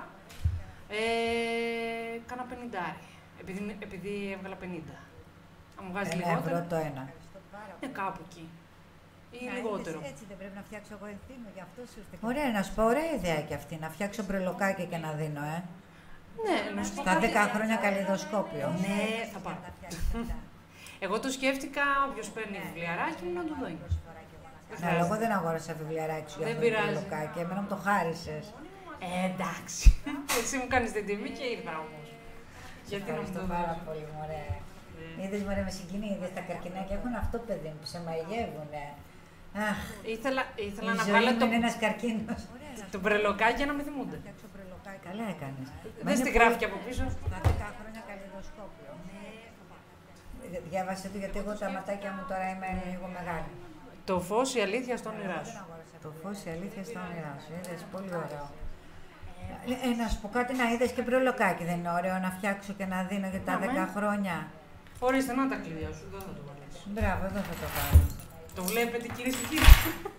E: Κάνα 50. Επειδή έβγαλα 50. Αν μου βγάζει
B: 1
E: λιγότερο.
B: ευρώ το ένα.
E: Ναι, κάπου εκεί. Ή λιγότερο.
B: Έτσι δεν πρέπει να φτιάξω εγώ ενθύμιο, γι' αυτό σου ήρθε. Ωραία, να σου πω, ωραία ιδέα κι αυτή, να φτιάξω μπρελοκάκια και να δίνω,
E: Ναι, να σου πω
B: Στα
E: κάτι.
B: 10 χρόνια καλλιδοσκόπιο.
E: Ναι, θα πάρω. Εγώ το σκέφτηκα, όποιος παίρνει βιβλιαράκι μου να του δώσει.
B: Ναι, αλλά εγώ δεν αγόρασα βιβλιαράκι σου για
E: Δεν
B: αυτό το
E: πειράζει.
B: μπρελοκάκι, εμένα μου το χάρισες.
E: Εντάξει. Εσύ μου κάνεις την τιμή και ήρθα όμως. Γιατί να μου
B: Ευχαριστώ
E: το
B: πάρα
E: δώσεις.
B: πολύ, μωρέ. Είδες, μωρέ, με συγκινεί, είδες, τα καρκινάκια έχουν αυτό, παιδί μου, που σε μαγεύουνε. Αχ,
E: Ήθελα
B: η
E: να
B: ζωή
E: βάλω
B: μου είναι ένας καρκίνος.
E: το μπρελοκάκι για να με θυμούνται.
B: Καλά έκανες.
E: Δεν στη γράφει από πίσω.
B: Τα 10 χρόνια καλλιδοσκόπιο. Διάβασε το, γιατί εγώ τα ματάκια μου τώρα είμαι λίγο μεγάλη.
E: Το φως, η αλήθεια στον όνειρά σου.
B: Το φως, η αλήθεια στα όνειρά σου. Είδες, πολύ ωραίο. Να σου πω κάτι, να είδες και μπρελοκάκι, δεν είναι ωραίο να φτιάξω και να δίνω για τα 10 χρόνια.
E: Ορίστε, να τα κλειδιά σου, εδώ θα το βάλεις.
B: Μπράβο, εδώ θα το βάλω.
E: Το βλέπετε κυρίες και κύριοι.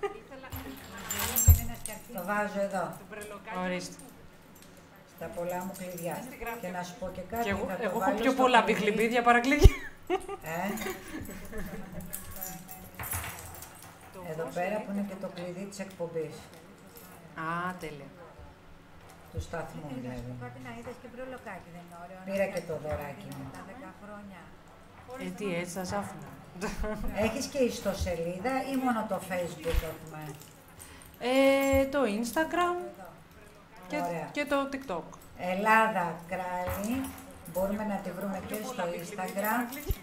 B: Το βάζω εδώ,
E: Ορίστε.
B: στα πολλά μου κλειδιά. Και να σου πω και κάτι.
E: Και εγώ,
B: θα το
E: εγώ έχω
B: βάλω
E: πιο
B: στο
E: πολλά
B: κλειδί.
E: πιχλιμπίδια παρά κλειδιά.
B: Εδώ πέρα που είναι και το κλειδί της εκπομπής.
E: Α, τέλεια.
B: Του σταθμού δηλαδή. Πήρα και το δωράκι μου.
E: Τι έτσι θα σ' άφηνα.
B: Έχεις και ιστοσελίδα ή μόνο το Facebook έχουμε?
E: Το Instagram
B: Ωραία.
E: και το TikTok.
B: Ελλάδα Κράλη, μπορούμε να τη βρούμε και στο Instagram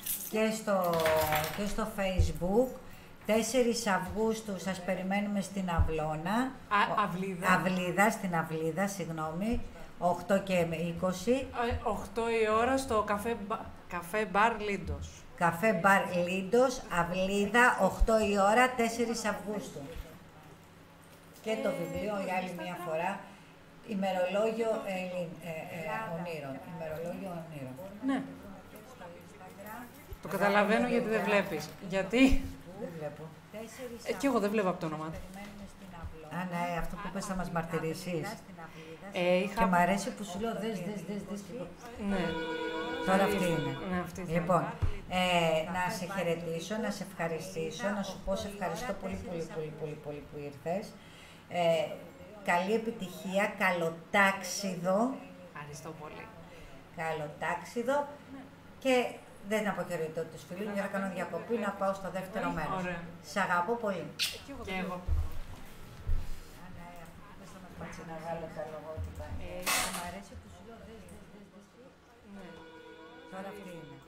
B: και στο Facebook. 4 Αυγούστου σας περιμένουμε στην Αυλώνα.
E: Αυλίδα.
B: Αυλίδα, στην Αυλίδα, συγγνώμη. 8 και 20.
E: 8 η ώρα στο καφέ μπαρ Λίντος.
B: Καφέ Μπαρ Λίντος, Αυλίδα, 8 η ώρα, 4 Αυγούστου. Και το βιβλίο, για άλλη μία φορά, Ημερολόγιο Ονείρων. Ημερολόγιο Ονείρων.
E: Ναι. Το καταλαβαίνω γιατί δεν βλέπεις. Γιατί?
B: Δεν βλέπω.
E: Κι εγώ δεν βλέπω από το όνομα του.
B: Α, ναι, αυτό που είπες θα μας μαρτυρήσεις.
E: Είχα...
B: Και μ' αρέσει που σου λέω δες.
E: Ναι.
B: Τώρα αυτή είναι.
E: Ναι, αυτή θα
B: Λοιπόν, να σε χαιρετήσω, να σε ευχαριστήσω, να σου πω σε ευχαριστώ πολύ που ήρθες. Καλή επιτυχία, καλό τάξιδο.
E: Ευχαριστώ πολύ.
B: Καλό τάξιδο και δεν αποχαιρετώ τους φίλους για να κάνω διακοπή, να πάω στο δεύτερο μέρος.
E: Ωραία.
B: Σ' αγαπώ πολύ.
E: Και εγώ.
B: Έτσι να βγάλω τα λογότυπα. Μ' αρέσει που σου λέω δες.
E: Ναι.
B: Τώρα αυτή είναι.